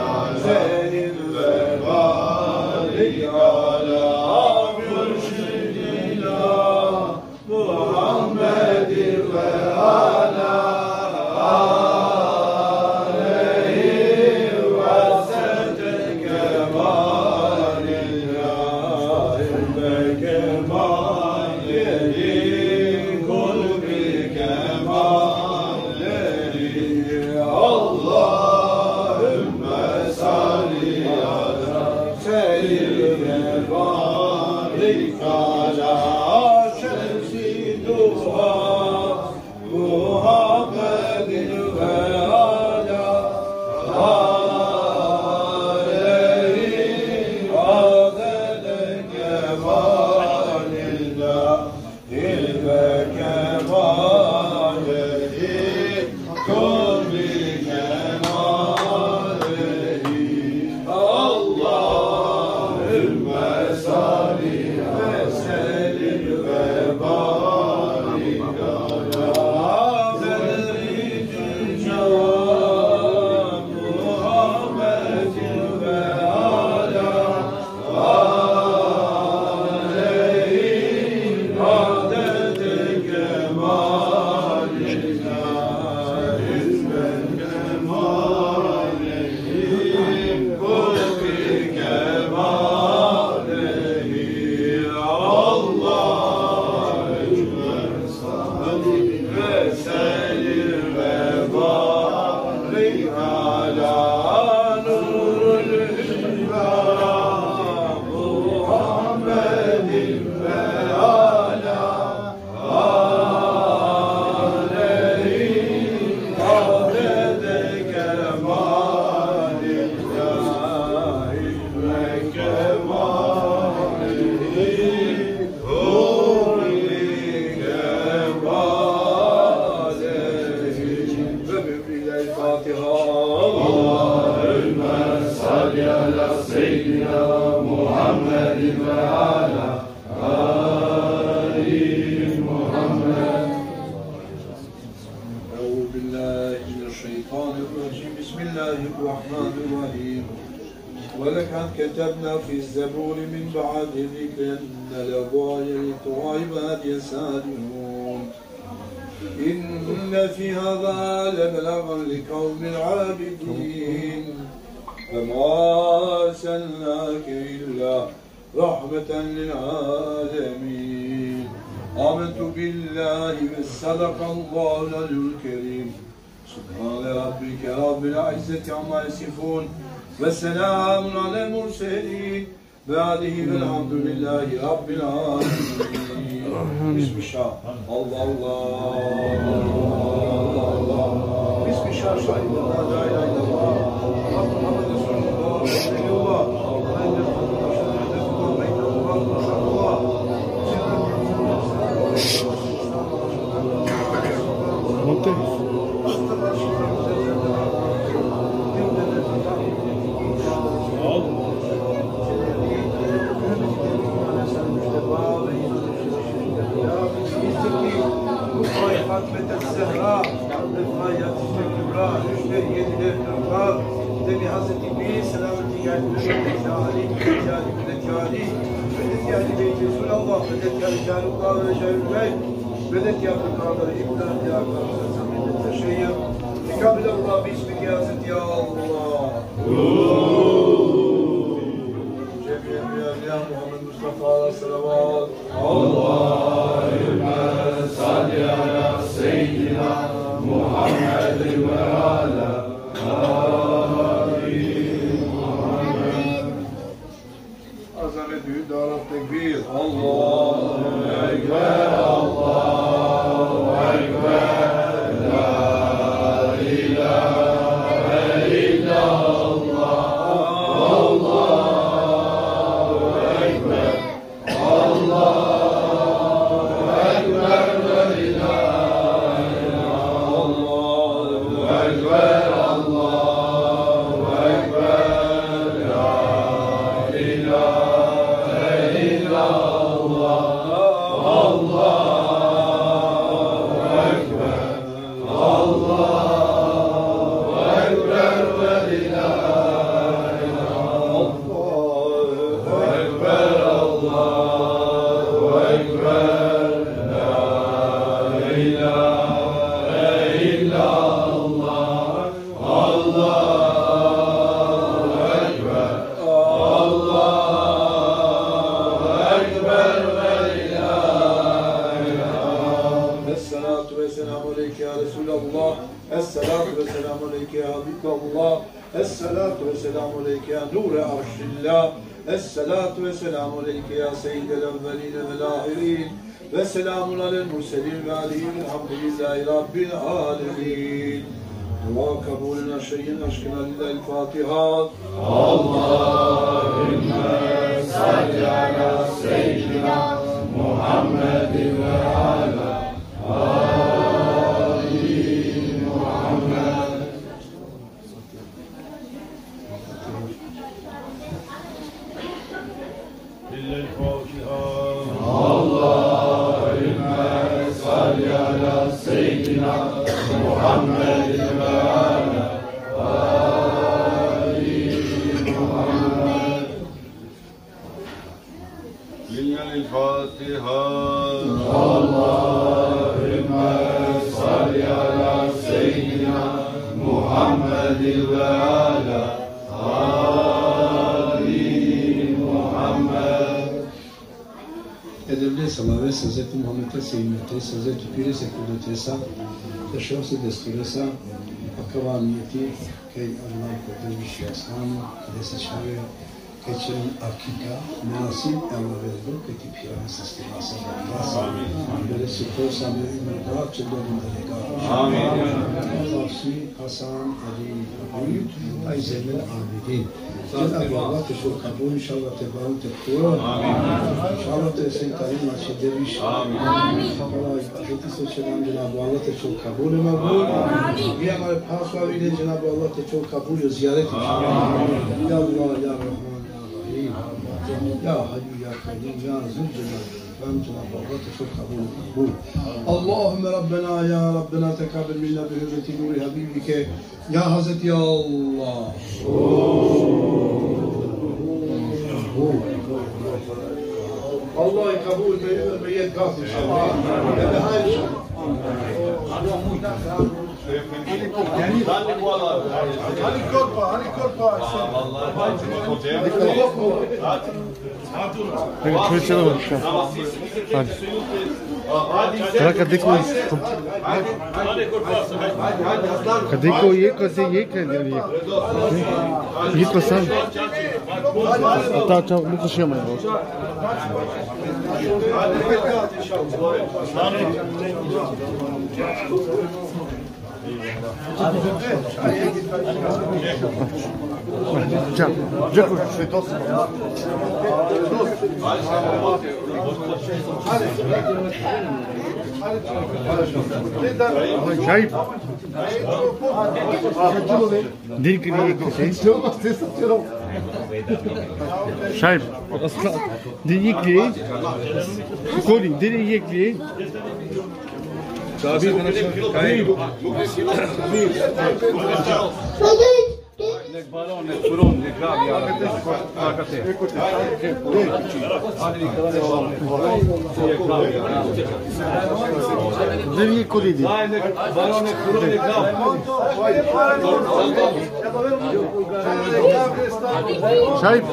Allahümme ولقد كتبنا في الزبور من بعد ذكر أن الأبواب عباد يسالون إن في هذا لبلاغا لقوم العابدين فما أرسلناك إلا رحمة للعالمين آمنت بالله وصدق الله العلي الكريم سبحان ربك رب العزة عما يصفون وسلام على المرسلين بعده والحمد لله رب العالمين بسم الله الله الله بسم الله شهد الله لا اله الا الله محمد رسول الله رسول الله ختمة الزهراء الغايات الكبرى المشتهية للأرباب دم حضرة بي سلامة يعني من الجاري بدت يعني بيت رسول الله بدت يعني رجال الله ورجال البيت بدت يعني القادر إبراهيم يا قادر من التشيع تقابل الله باسمك يا ست يا الله جميعا يا محمد مصطفى صلوات اللهم صل على سيدنا محمد وعلى آل محمد عظمة دار التكبير الله أكبر الله أكبر لا إله إلا الله الله أكبر الله عليك يا رسول الله الصلاة والسلام عليك يا حبيب الله الصلاة والسلام عليك يا نور عرش الله الصلاة والسلام عليك يا سيد الأولين والآخرين والسلام على المرسلين والعليم الحمد لله رب العالمين الله قبولنا شيئا أشكنا لله الفاتحة اللهم صل على سيدنا محمد وعلى آل محمد اللهم صل على سيدنا محمد وعلى آل محمد لله الفاتحة اللهم صل على سيدنا محمد وعلى آل محمد Edevle salave să Hazreti Muhammed să imite, să Hazreti Pire să cudetesa, să șau să descuresa, acaba niyeti, că Allah poate și aslamă, că să șave, că cel akika, menasib, Allah vezbă, că tipia să stima să vă Amin. Bere supor să am imediat ce domnul de legat. Amin. Tafsi, Hasan, Ali, Amin, Aizemel, Abidin. Cenab-ı Allah te çok kabul, inşallah te bağlı te kura. Amin. İnşallah te sen talim açı deviş. Amin. İnşallah hizmeti seçilen Cenab-ı Allah te çok kabul ve mabul. Bir amel pasvaviyle Cenab-ı Allah te çok kabul ve ziyaret et. Ya Allah, Ya Rahman, Ya Rahim. Ya Hayyu, Ya Kayyum, Ya Zülcelal. Ben Cenab-ı Allah te çok kabul ve mabul. Allahümme Rabbena, Ya Rabbena tekabel minna bi hürreti nuri habibike. Ya Hazreti Allah. الله يقبول بيد قاسم Kadiko ye kaze ye kender ye. Ye kasan. Ata bu kuşama ya. Dziękuję. Şahip. Dil kiriye Şahip. Dil yekliye. Koli dil yekliye. Nek balon, nek suron, nek glavi, akate. Dil koli dil. Nek balon, nek suron, nek glavi. Şahip.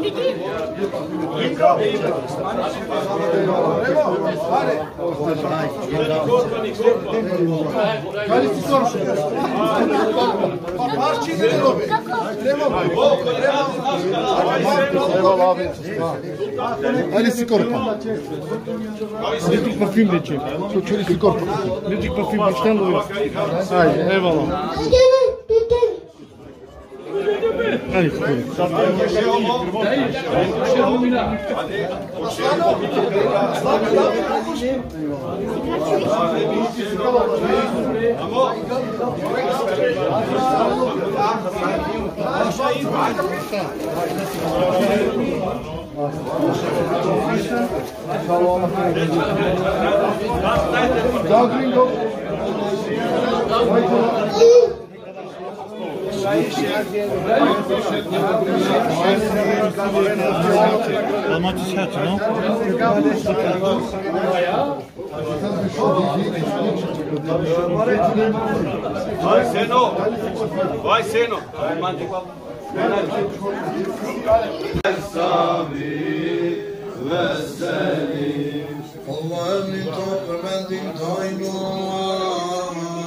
Eyvallah abi. Ali Sikorpa. Nedik parfüm de çek. Çok Sikorpa. Nedik parfüm baştan dolayı. Haydi eyvallah. Ali Sikorpa. Vai Seno! Vai Seno! Allah'ın toplamendin taynu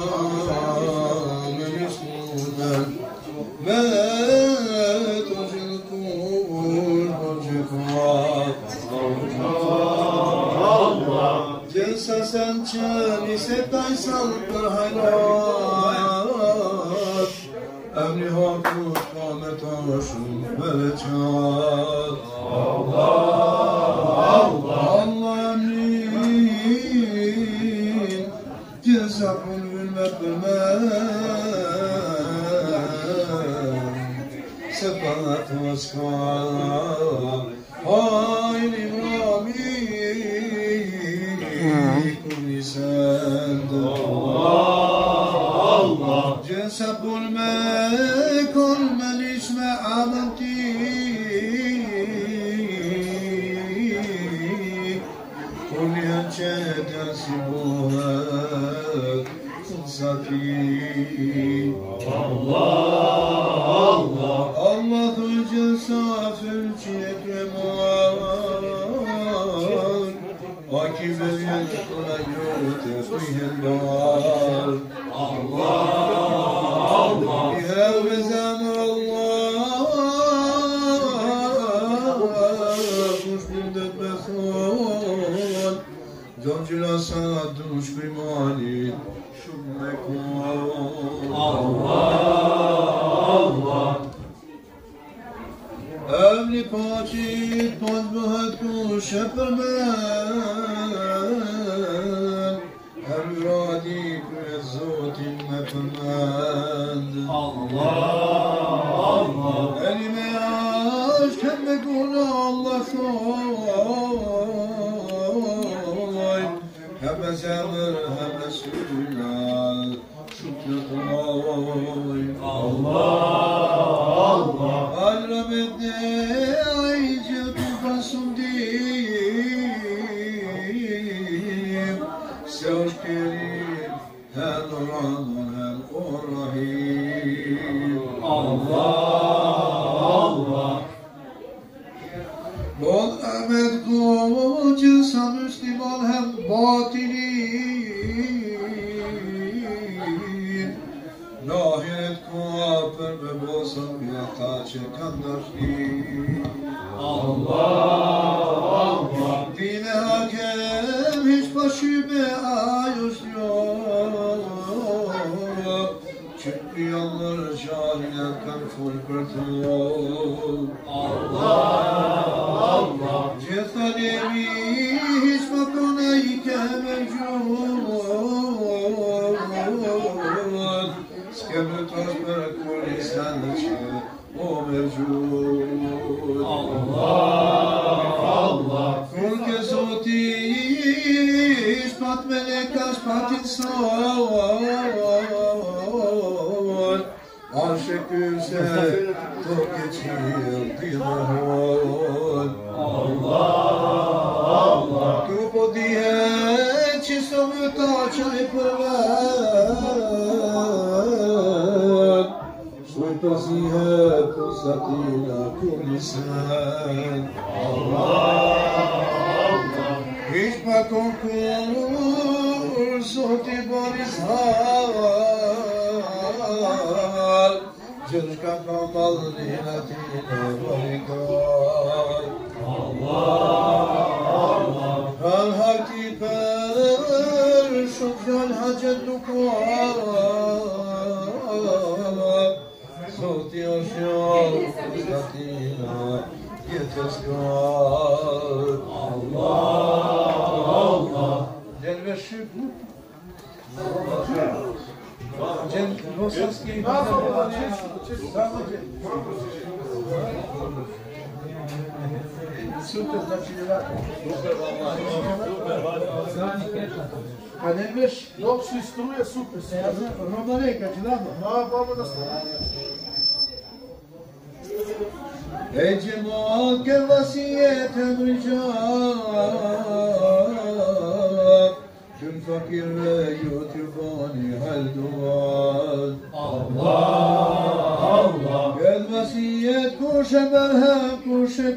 Jësa sen qëni se taj salë për hajrat Emri hakut ka me ta shumë bereqat Allah emrin Jësa punën me përmen Se për të s'ka Hajnë imrami Kuni sendë Gjësa pun me Kon me lish me amën ti Kuni hën qëtër si buhet Sa ti Allah thuj gjësa fil qëtë e muar Aki veljen kula jote frihen dar I helve zemër Allah Kush bindet me thon Gjom gjyla sa dush kujmanit Shumë me kon Emri paqit pas bëhet kush e përmen Emri radi kërë zotin me përmend Eni me ashk hem me guna Allah thoj Hem me zemër hem me sylal Shumë të thoj Alrabette ay jëtu pasum dim Se është kerim Hel Rahman hel o Rahim Bon Ahmet Koçı sa Müslüman hem batilin Lahiret kuapër me bosën Bja ta që kanë dërshni Dine hakem hiç pashybe ajo s'jo Qëtë jallër gjarinet kanë full për të Gjitha nemi hiç më kone I keme gjurë S'kemë të për kërë sanë që o mërgjur Kur ke zoti shpat me leka shpatin son Ashe kyse të ke qirë t'i dhehon Ku po dihet që së më ta qaj përven Shoj pasihet të satina kur nisen Hiç pa konkur Zoti bani zhal Gjërka ka malin atine bani kal Kan hakti për shumë fjall haqet nuk Zoti është jallë Zatina jetës kal Gjelve shqip Gjelve rosaski Super, znači a ne veš, dok su istruje, super se. Roba neka ti damo. Baba da stoji. Ey cemaat gel vasiyeten ricab Tüm fakir ve yutubani hal dual Allah Gel vasiyet kuşe berhem kuşe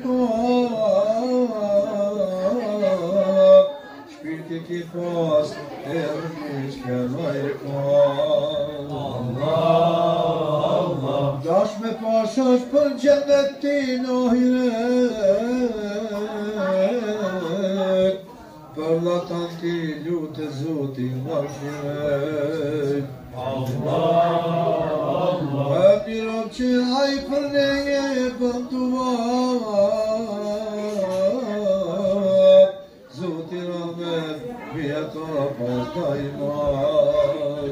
kal Şpirti ki fas ermiş kervayr kal Allah Daş me paşaş për cennetin ahiret parlatan ti lute Zotin mashirek. E pirom që aj për neje bëm të Zotin Rahmet, vjeto pas da iman.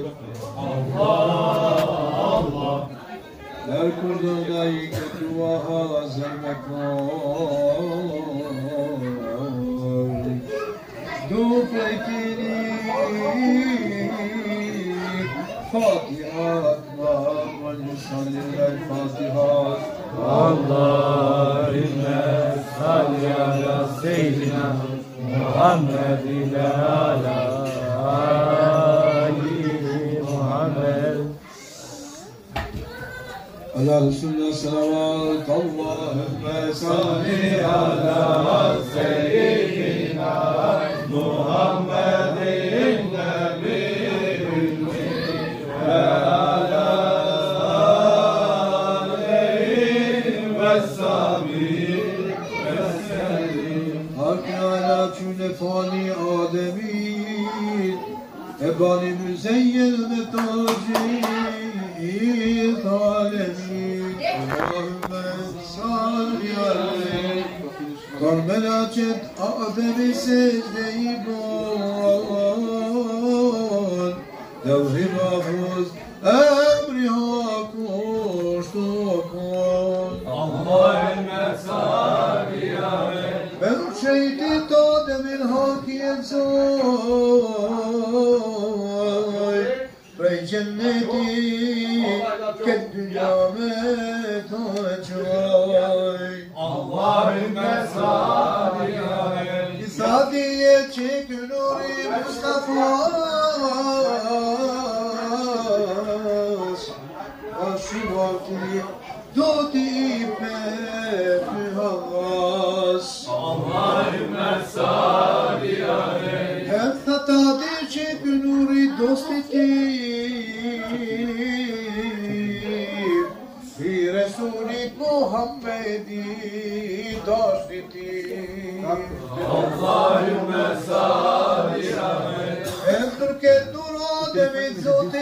Her kurduğunda yıkıtı hazır mekon. Du feytini Fatihat ve yusalliler Fatihat. Allahümme salli ala seyyidina Muhammedin ala Ali Muhammed. Ala Resulüne salavat. Allahümme salli ala seyyidina Muhammedin nebiyyin ve ala aleyhi ve sabihin ve sellim. Hakkı ala cümle fani ademin ebani müzeyyel metacid alemin. Allahümme salli aleyhi Karmelacet ademi secde-i bol Devri mahfuz emri koştu kon. Allahümme salli aleyhi Ben şehit ademin hakiyet soy Bey cenneti ket düyamet açay. Allahümme salli aleyhi İsadiye çek nuri Mustafa Aşı vakti dodi pefü havas. Allahümme salli aleyhi Hem satade çek nuri dost Fi Resulü Muhammed'i dost Allahümme salli aleyhi Hem Türkiye nur ademin zote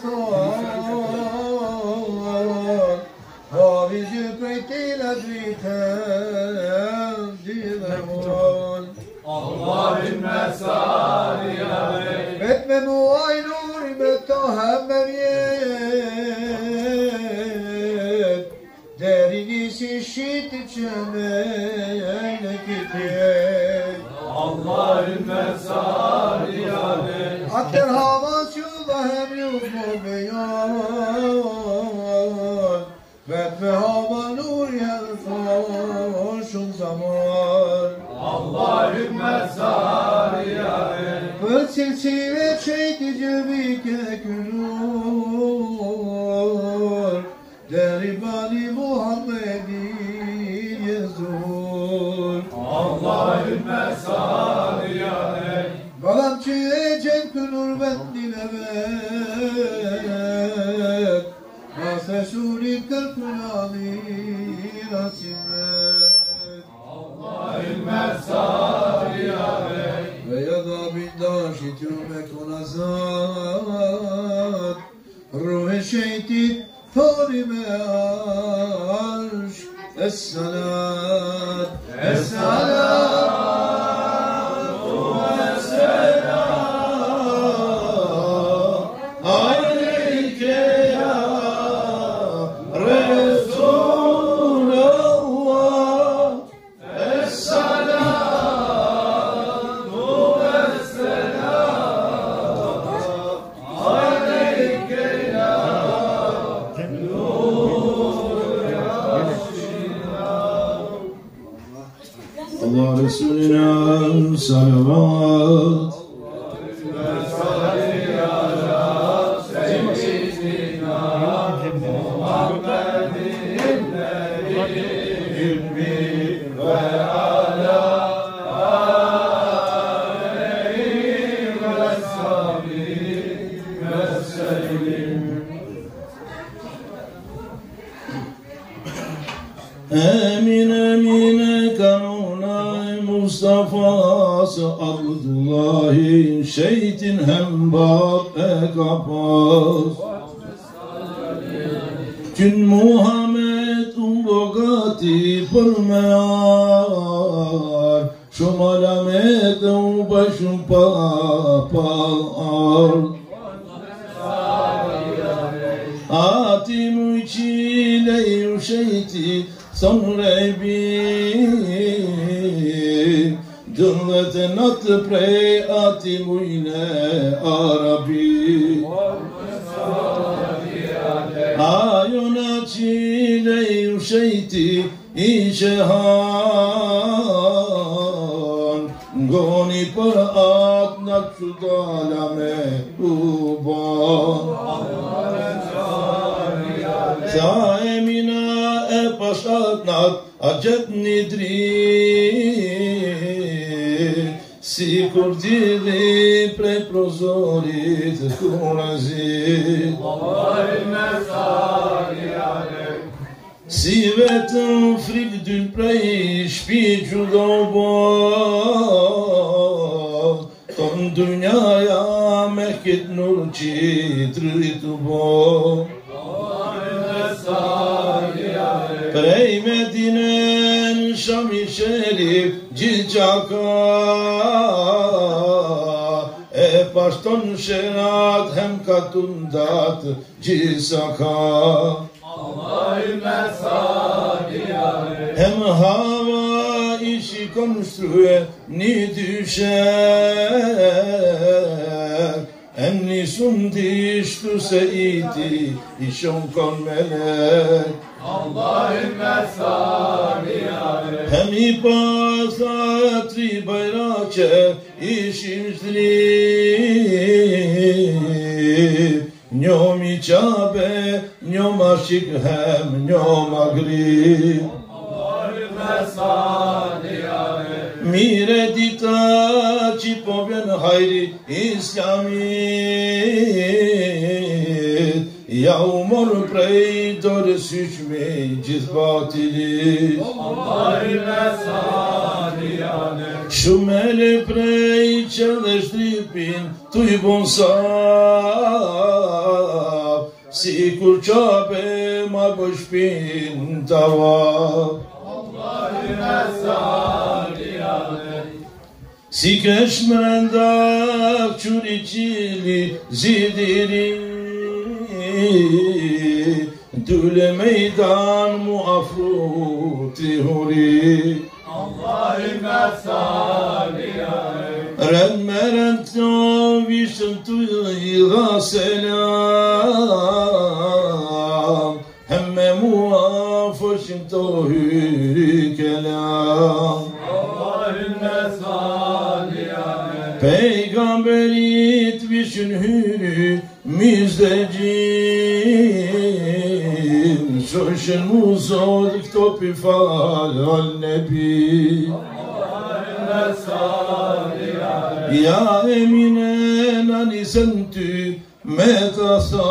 kasan Havizi preytiyle driten dilemon. Allahümme salli aleyhi Metme muaynur metahem meryem Derinisi şit çemene gidiyor. Allahümme salli aleyhi Ater havasıyla hem yuzmu beyan Metme hava nur yelfoşun zaman. Allahümme salli aleyhi Fır silsile çekici bir kekunur Deribani Muhammed'i yazur. Allahümme salli aleyhi Galamçı ecel künur ben dilemek Nas Resulü kalkın alir asimet. Allahümme salli aleyhi Ve yada bindaş itürmek ona zat Ruh-i şeyti torime arş Es-salat Es-salat Allah Resulüne Abdullahi şeytin hem bab kapas Gün Muhammed bogati permear Şomalamet başım papal Atim içile yuşeyti sonrebi Dınleten atı pre atimuyne Arabi Ayona çile yuşeyti İşehan Goni par atnak şudalame uban Saemina e paşatnak acet nidri Sikur dili pre prozorit kunazit Allahümme salli aleyh Si vetëm frikë dy prej shpiju dhobot Ton dunjaja me këtë nur qitri të bot Allahümme salli aleyh Prej Medinen Shami Sherif gjithçaka E pashton sherat hem katundat gjithsaka Allahümme salli aleyh Hem hava işi konstruye ni düşer Enni sundiştu seiti işon kon melek Allahümme salli aleyh Hem ipasatri bayraçe işimzli Njom i qabe, njom ashik hem, njom agri Allahümme salli aleyh Mire dita që po vjen hajri islamit Ja u morë prej dore syqme gjithë batilit Allahümme salli aleyh Shumele prej që dhe shtripin tu i bonsap Si kur qabe ma bëshpin tavap Allahümme salli aleyh Si kesh mrenda quri qili zidiri Dule meydan mu afru ti huri Allahümme salli aleyh Ren meren të vishën të idha selam Hemme mua fëshin të hyri kelam Allahümme salli aleyh Peygamberit vishën hyri mizdecim Shoshën mu zod këto pifal al nebi Allahümme salli aleyh Ja emine nani sen ty me të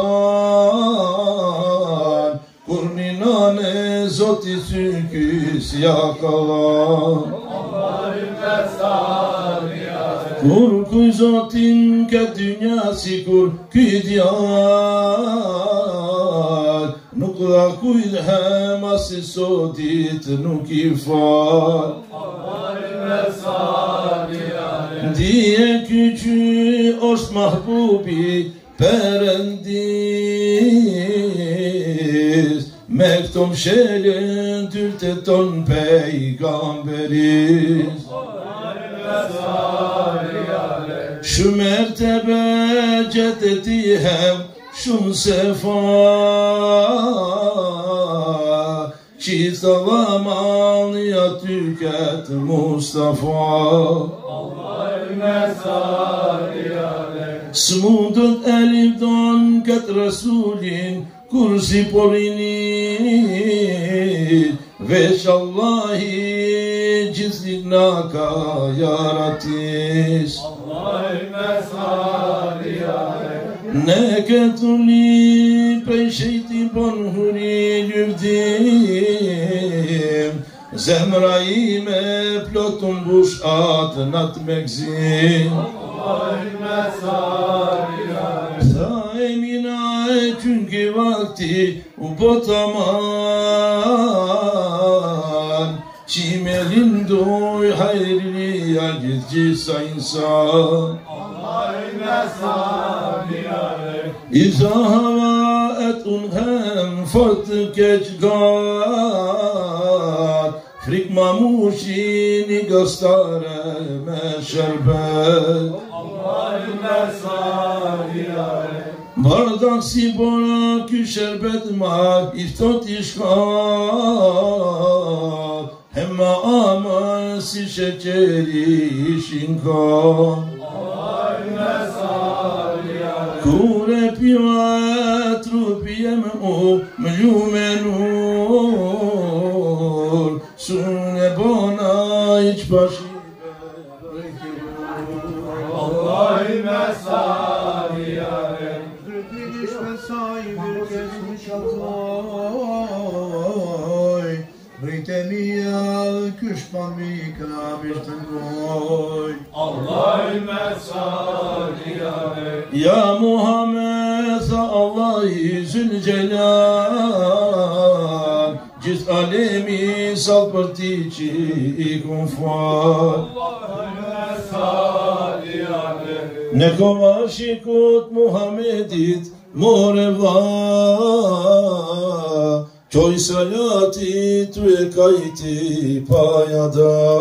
than Kur një nane zoti sykys ja kalan Allahümme salli aleyh Kur kuj zotin këtë dynja si kur kuj djall Nuk dha kujt hem asi sotit nuk i fal Allahümme salli aleyh Dije kyqy është mahbubi perëndis Me këto mshelën tylte ton pejgamberis Allahümme salli aleyh Shumë ertebe gjetet i hem shumë se fa Qita dhamani aty këtë Mustafa Allahümme salli aleyh Smundët e livdon këtë Rasulin Kur si porinit Veç Allahi gjithlik na ka jaratis Allahümme salli aleyh Ne këtë li prej shejti bon huri ljuvdim zemra'im e plotun bush atë nat me gzim Sa emina e çünkü vakti u botaman Çimelin doy hayriya gizcisa insan İza hava et unhem fartı keçgar Frik mamuşini göstare me şerbet Bardak si bona kü şerbet ma iftot işgal Hemma aman si şekeri şinkan Kure piva trupiem o mjumenur Sune bona iç başı Allahümme salli ya Rüdüş ve sahibi geçmiş alkoy Britannia küşpamika biştengoy Allahümme salli ya Muhammed Allahi Zülcelal Ciz alemi sal partici konfor Allahümme salli ya Ne kovaşikut Muhammedit moreva Çoy salati tue kayti payada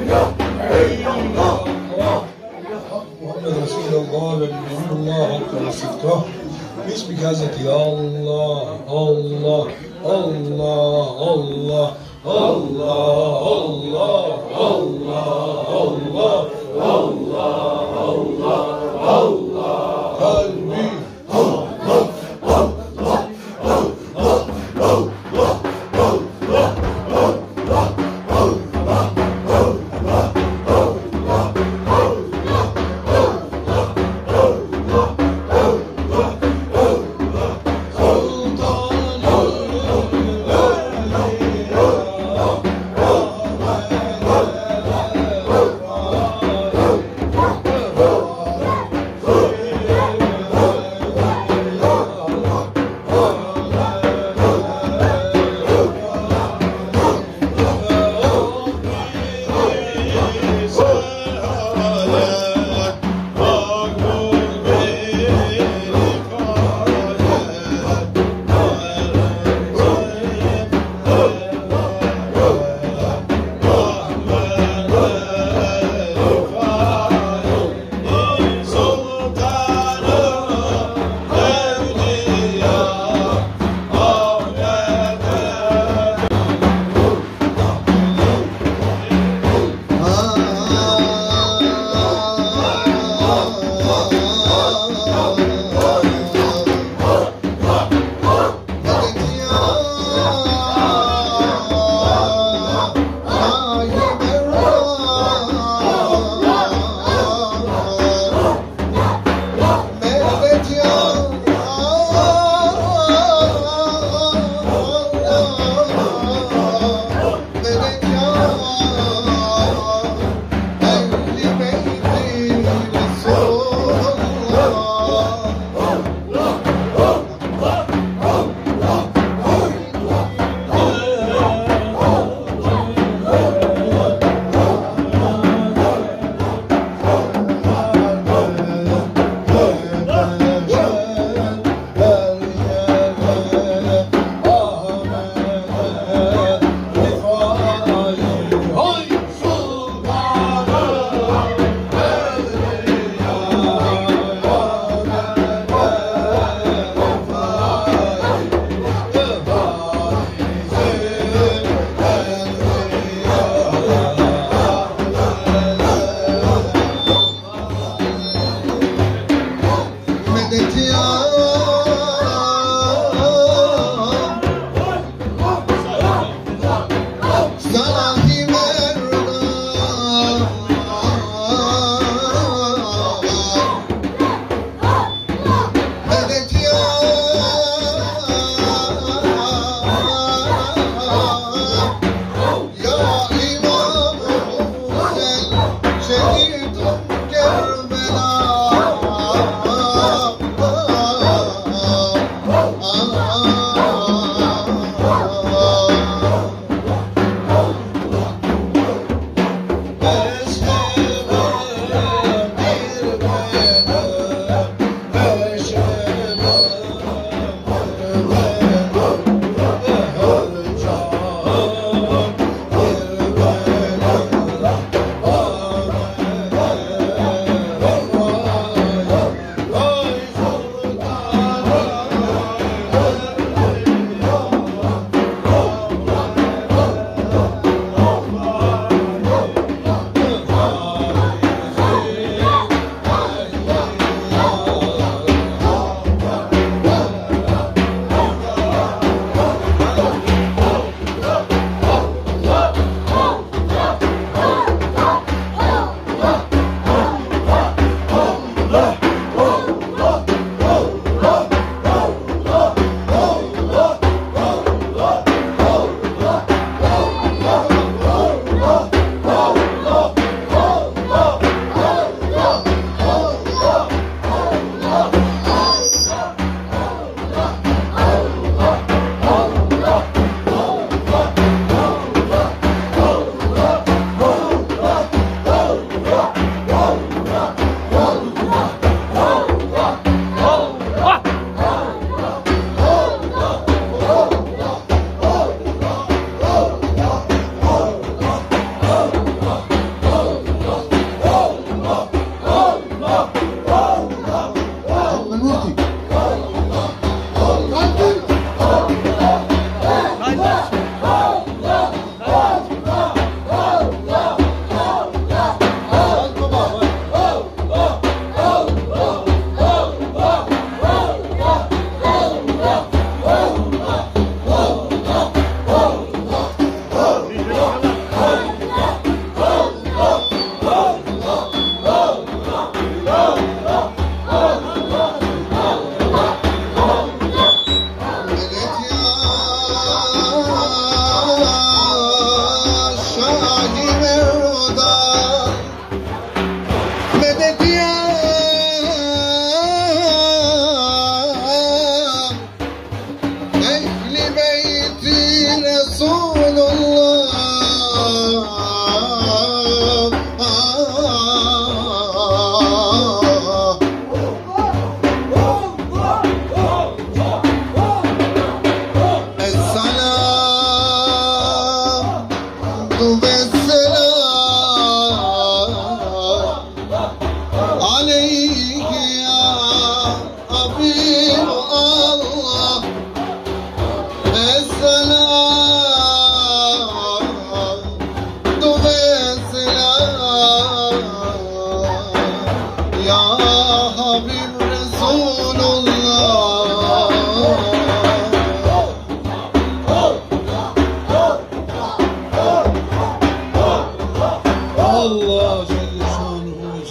محمد رسول الله ونبي الله أكبر صدقه باسمك هذا يا الله الله الله الله الله الله الله الله الله الله قلبي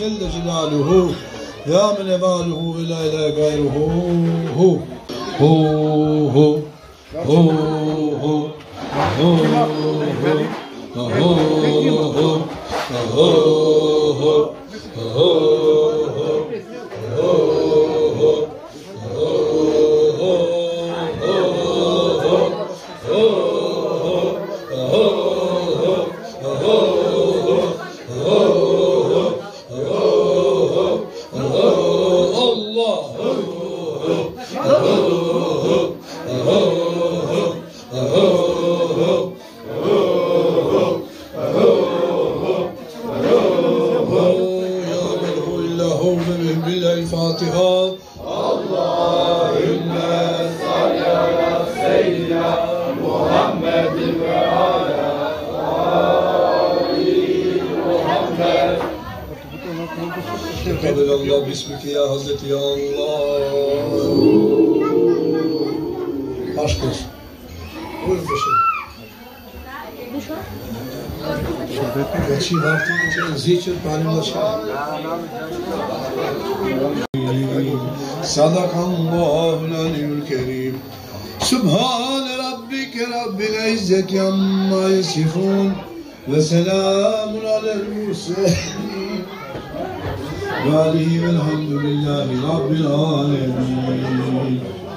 جل جلاله يا من نواله إلا إله غيره هو هو هو هو تقبل الله باسمك يا حضرتي يا الله أشكر Buyurun paşam. Geçin artık zikir paylaşalım. Sadakallahul aliyyul kerim. Subhan rabbike rabbil izzeti amma yasifun ve selamun alel murselin. Ve alihi velhamdülillahi rabbil alemin.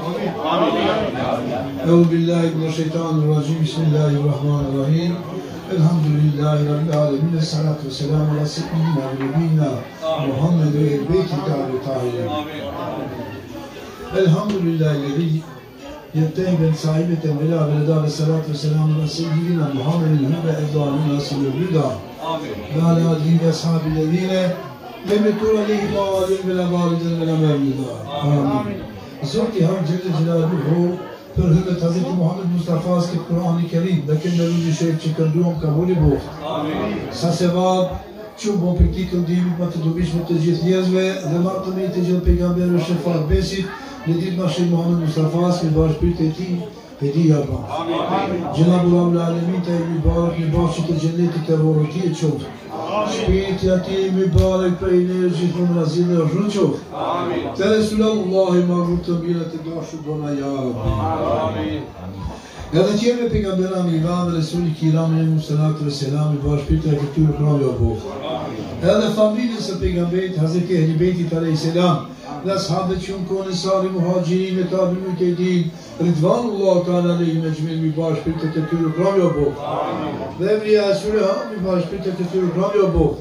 أعوذ بالله من الشيطان الرجيم بسم الله الرحمن الرحيم الحمد لله رب العالمين الصلاة والسلام على سيدنا ونبينا محمد البيت الطاهرين الحمد لله الذي ينتهي من صاحبة بلا بلدان الصلاة والسلام على سيدنا محمد الهدى إفضال ناصر الرضا وعلى آله وأصحاب الذين لم يكن عليهم آل بلا والد بلا مولد آمين Zot-i Hak Celle Celaluhu për hyrjet Hazreti Muhammed Mustafas këtë Kur'an i Kerim dhe kënë në rrugë shef që kënduam kabul i boft. Sa sevap që bon për këtij këndimit më të dobishme të gjithë njerëzve dhe më të mirë të gjithë pejgamberëve shefat besit në ditë Mashih Muhammed Mustafas me bashkëpritjen e tij Hediya ba. Cenab-ı Rabbul Alemin të mübarek në të xhennetit të vorrëti e qoftë. Shpirti ati mübarek për i njerë gjithmonë razile o rrëqof. Të Resulallahi marrë të mire të dashur bona ja Rabbi. Edhe qeme pejgamberani i vanë Resuli Kirami e Musallat ve Selami bashkëpritja e këtyre prave o bof. Edhe familjes e pejgamberit Hazreti Ehli Bejtit a.s. dhe ashabët që në kone sari muhajirin e tabi'ut e din Ridvanullah ta'ala alejhim ecmaîn mi bashkëpritje të këtyre prave o bof. Dhe emria e Suleha mi bashkëpritje të këtyre prave o bof.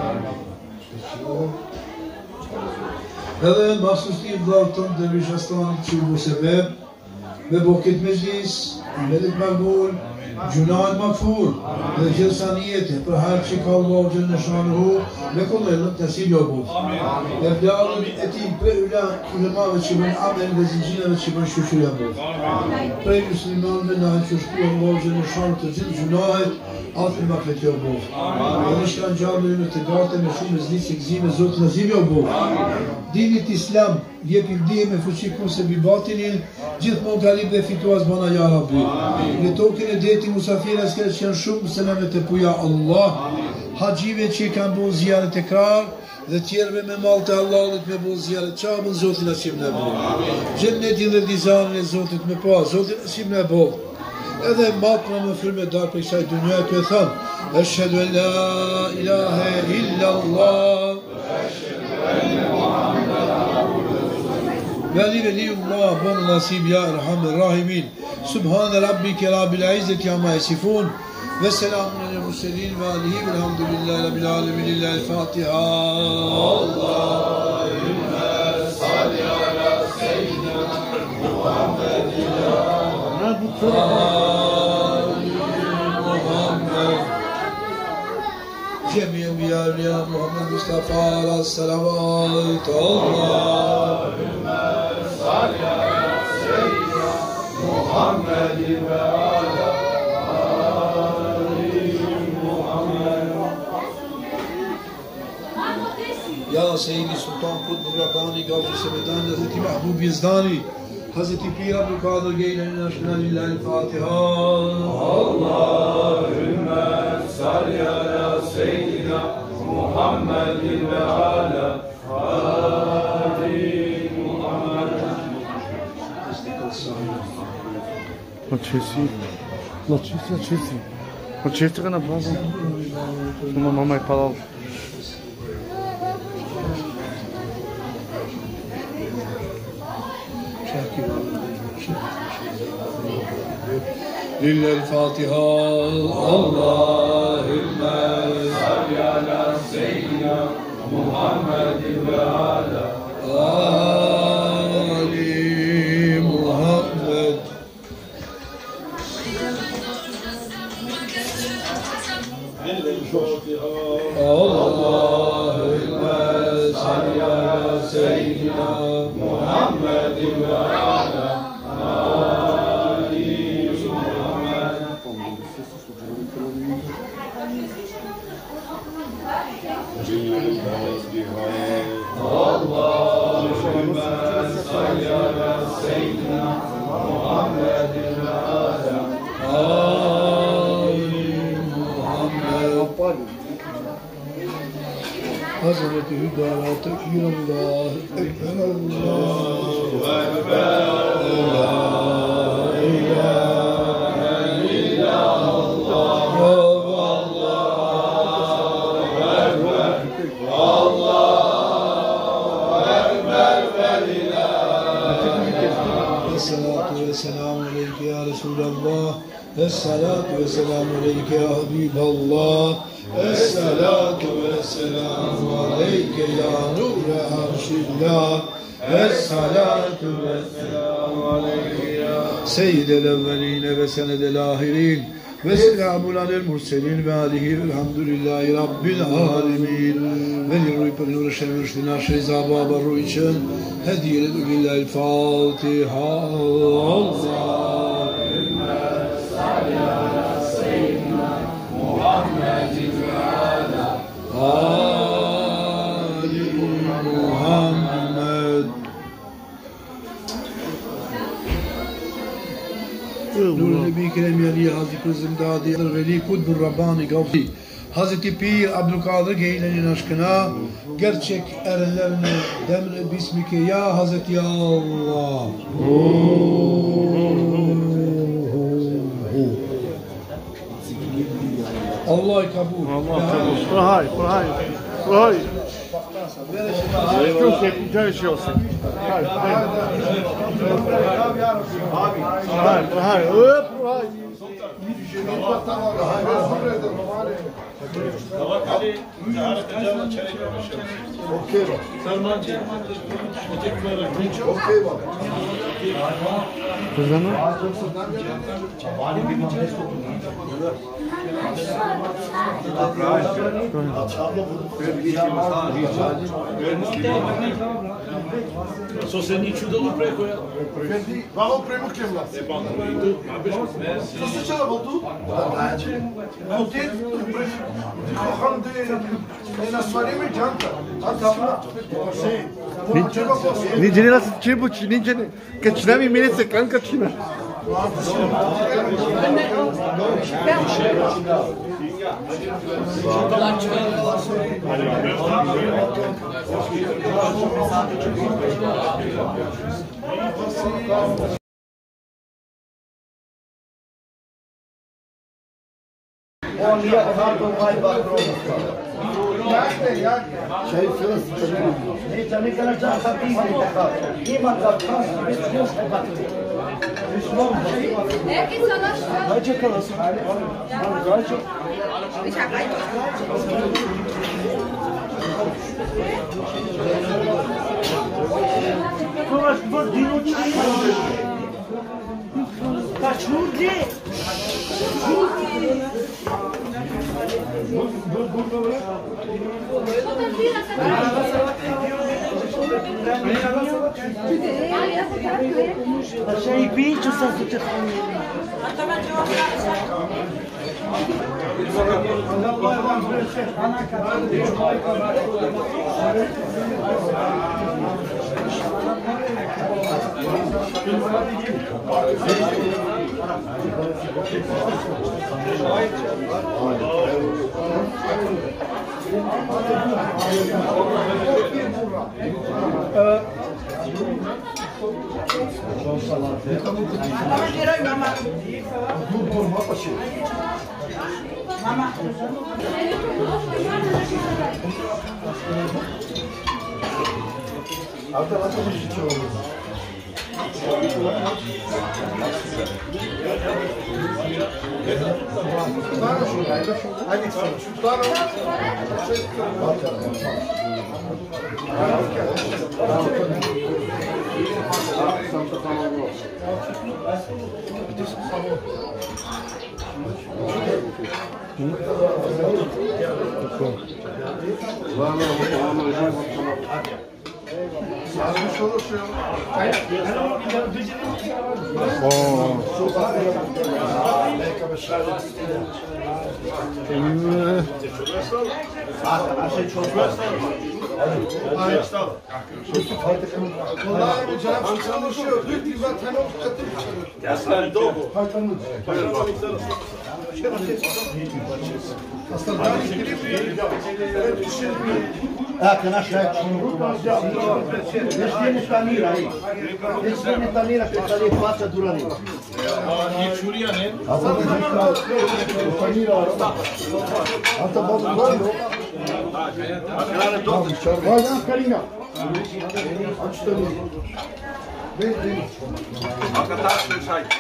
Edhe maksusti i vllahut tonë Dervish Aslani që u bë sebeb me boket mezhlis, medet maqbul, gjunahën makfur dhe gjithë sanijetin për hajrë që ka Allahu Gjelle në shanuhu me kollëllën të si ljobut. E vlarën e ti për ulemave që bën amen dhe zinxhinave që bën shushurja bot. Prej muslimanëve na që shku Allahu Gjelle në shanu të gjithë gjunahet, atë më këtë jo bot. Dhe në shkanë gjallë në të gate me shumë zlisë e gzime zotë në zim jo bot. Dinit islam jepi ndije me fuqi kurse bi batinin, gjithmonë galib dhe fituaz bana ja Rabbi. Në tokën e deti musafirës që janë shumë selamet e puja Allah, haqive që kanë bo zjarë të krarë, dhe tjerve me malë të Allahut me bo zjarë të qabën, Zotin asim në bo. Gjennetin dhe dizanën e Zotit me pa, Zotin asim në bo. Edhe matë më fërë me darë për kësaj dunja të e thënë, Eshhedu en la ilahe illa Allah, Veli veliyullah bon nasib ya erhamir rahimin. Subhan rabbike rabbil izzeti amma yasifun ve selamun alel murselin ve alihi velhamdülillahi rabbil alamin. Lillahi'l Fatiha. Allahümme salli ala seyyidina Muhammedin Muhammed. Cemiyen ya evliya Muhammed Mustafa ala salavat Allahümme salli ala seyyidina Muhammedin ve ala ali Muhammed. Ya Seyyidi Sultan Kutb Rabbani Gavri Semedani Hazreti Mahbub Yezdani Hazreti Pir Abdülkadir Geylani Naşna Lillahi'l Fatiha. Allahümme salli ala seyyidina محمد وعلى آل محمد. Notícia na prova. Uma mamãe falou. للفاتحة. اللهم صل على سيدنا محمد وعلى آل محمد. اللهم صل على سيدنا محمد وعلى آل محمد. اللهم صل على سيدنا محمد وعلى آل محمد. حضرة هدى تكبير الله أكبر الله أكبر. لا إله إلا الله. الصلاة والسلام عليك يا رسول الله. الصلاة والسلام عليك يا حبيب الله. الصلاة والسلام عليك يا نور عرش الله. الصلاة والسلام عليك يا سيد الأولين وسند الآخرين وسلام على المرسلين وآله والحمد لله رب العالمين. وللرب نور الشمس ناشر زباب الرويشن هدية لله الفاتحة. اللهم صل على سيدنا محمد وعلى آل محمد. Nur Nebi Kerem Yani Hazreti Kızım Dadi Veli Kudbur Rabbani Gavsi Hazreti Pir Abdülkadir Geylani'nin aşkına gerçek erlerine demre bismike ya Hazreti Allah. Allah kabul. Allah kabul. Brahai, brahai, brahai. Brahai, brahai. Só se nici dolu preko ja. Vamo premo kemla. E pa i tu, ma biš mes. Só se chama voltu? Não tem corram de na soirée me janta. Nici la cibuci, nici că cine mi mine se cancă cine. Așa-i bici, o să duce Că n-aș vrea deci tine Tamira aí. Deci tine Tamira că sta lì fața durare. Nițuria, ne? Asta de Tamira. Asta bază. Vai lá, Karina. Vem. Acătați-l și ai.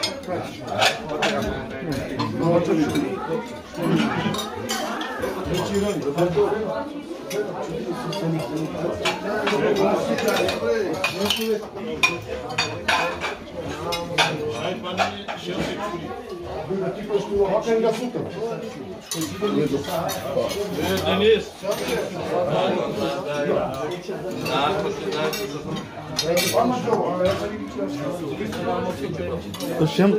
Denis. Zачем?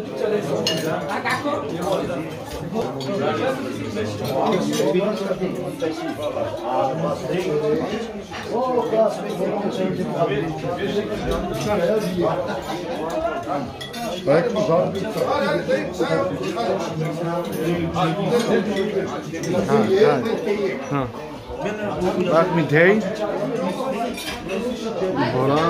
Bak mit hey. Voilà.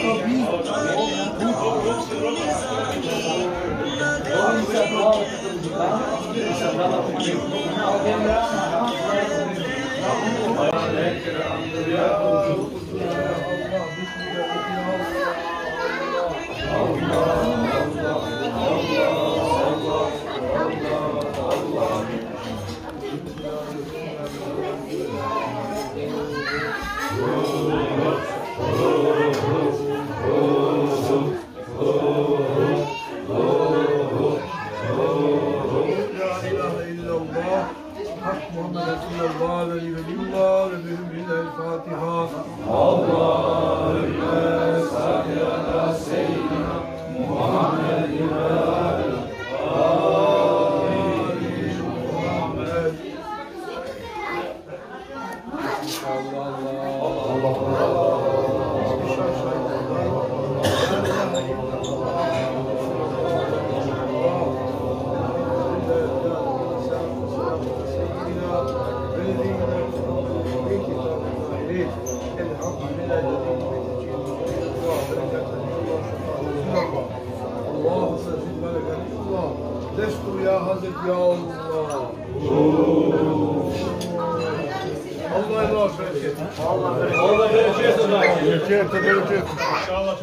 İnşallah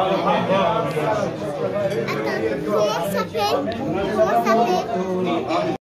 felicidade.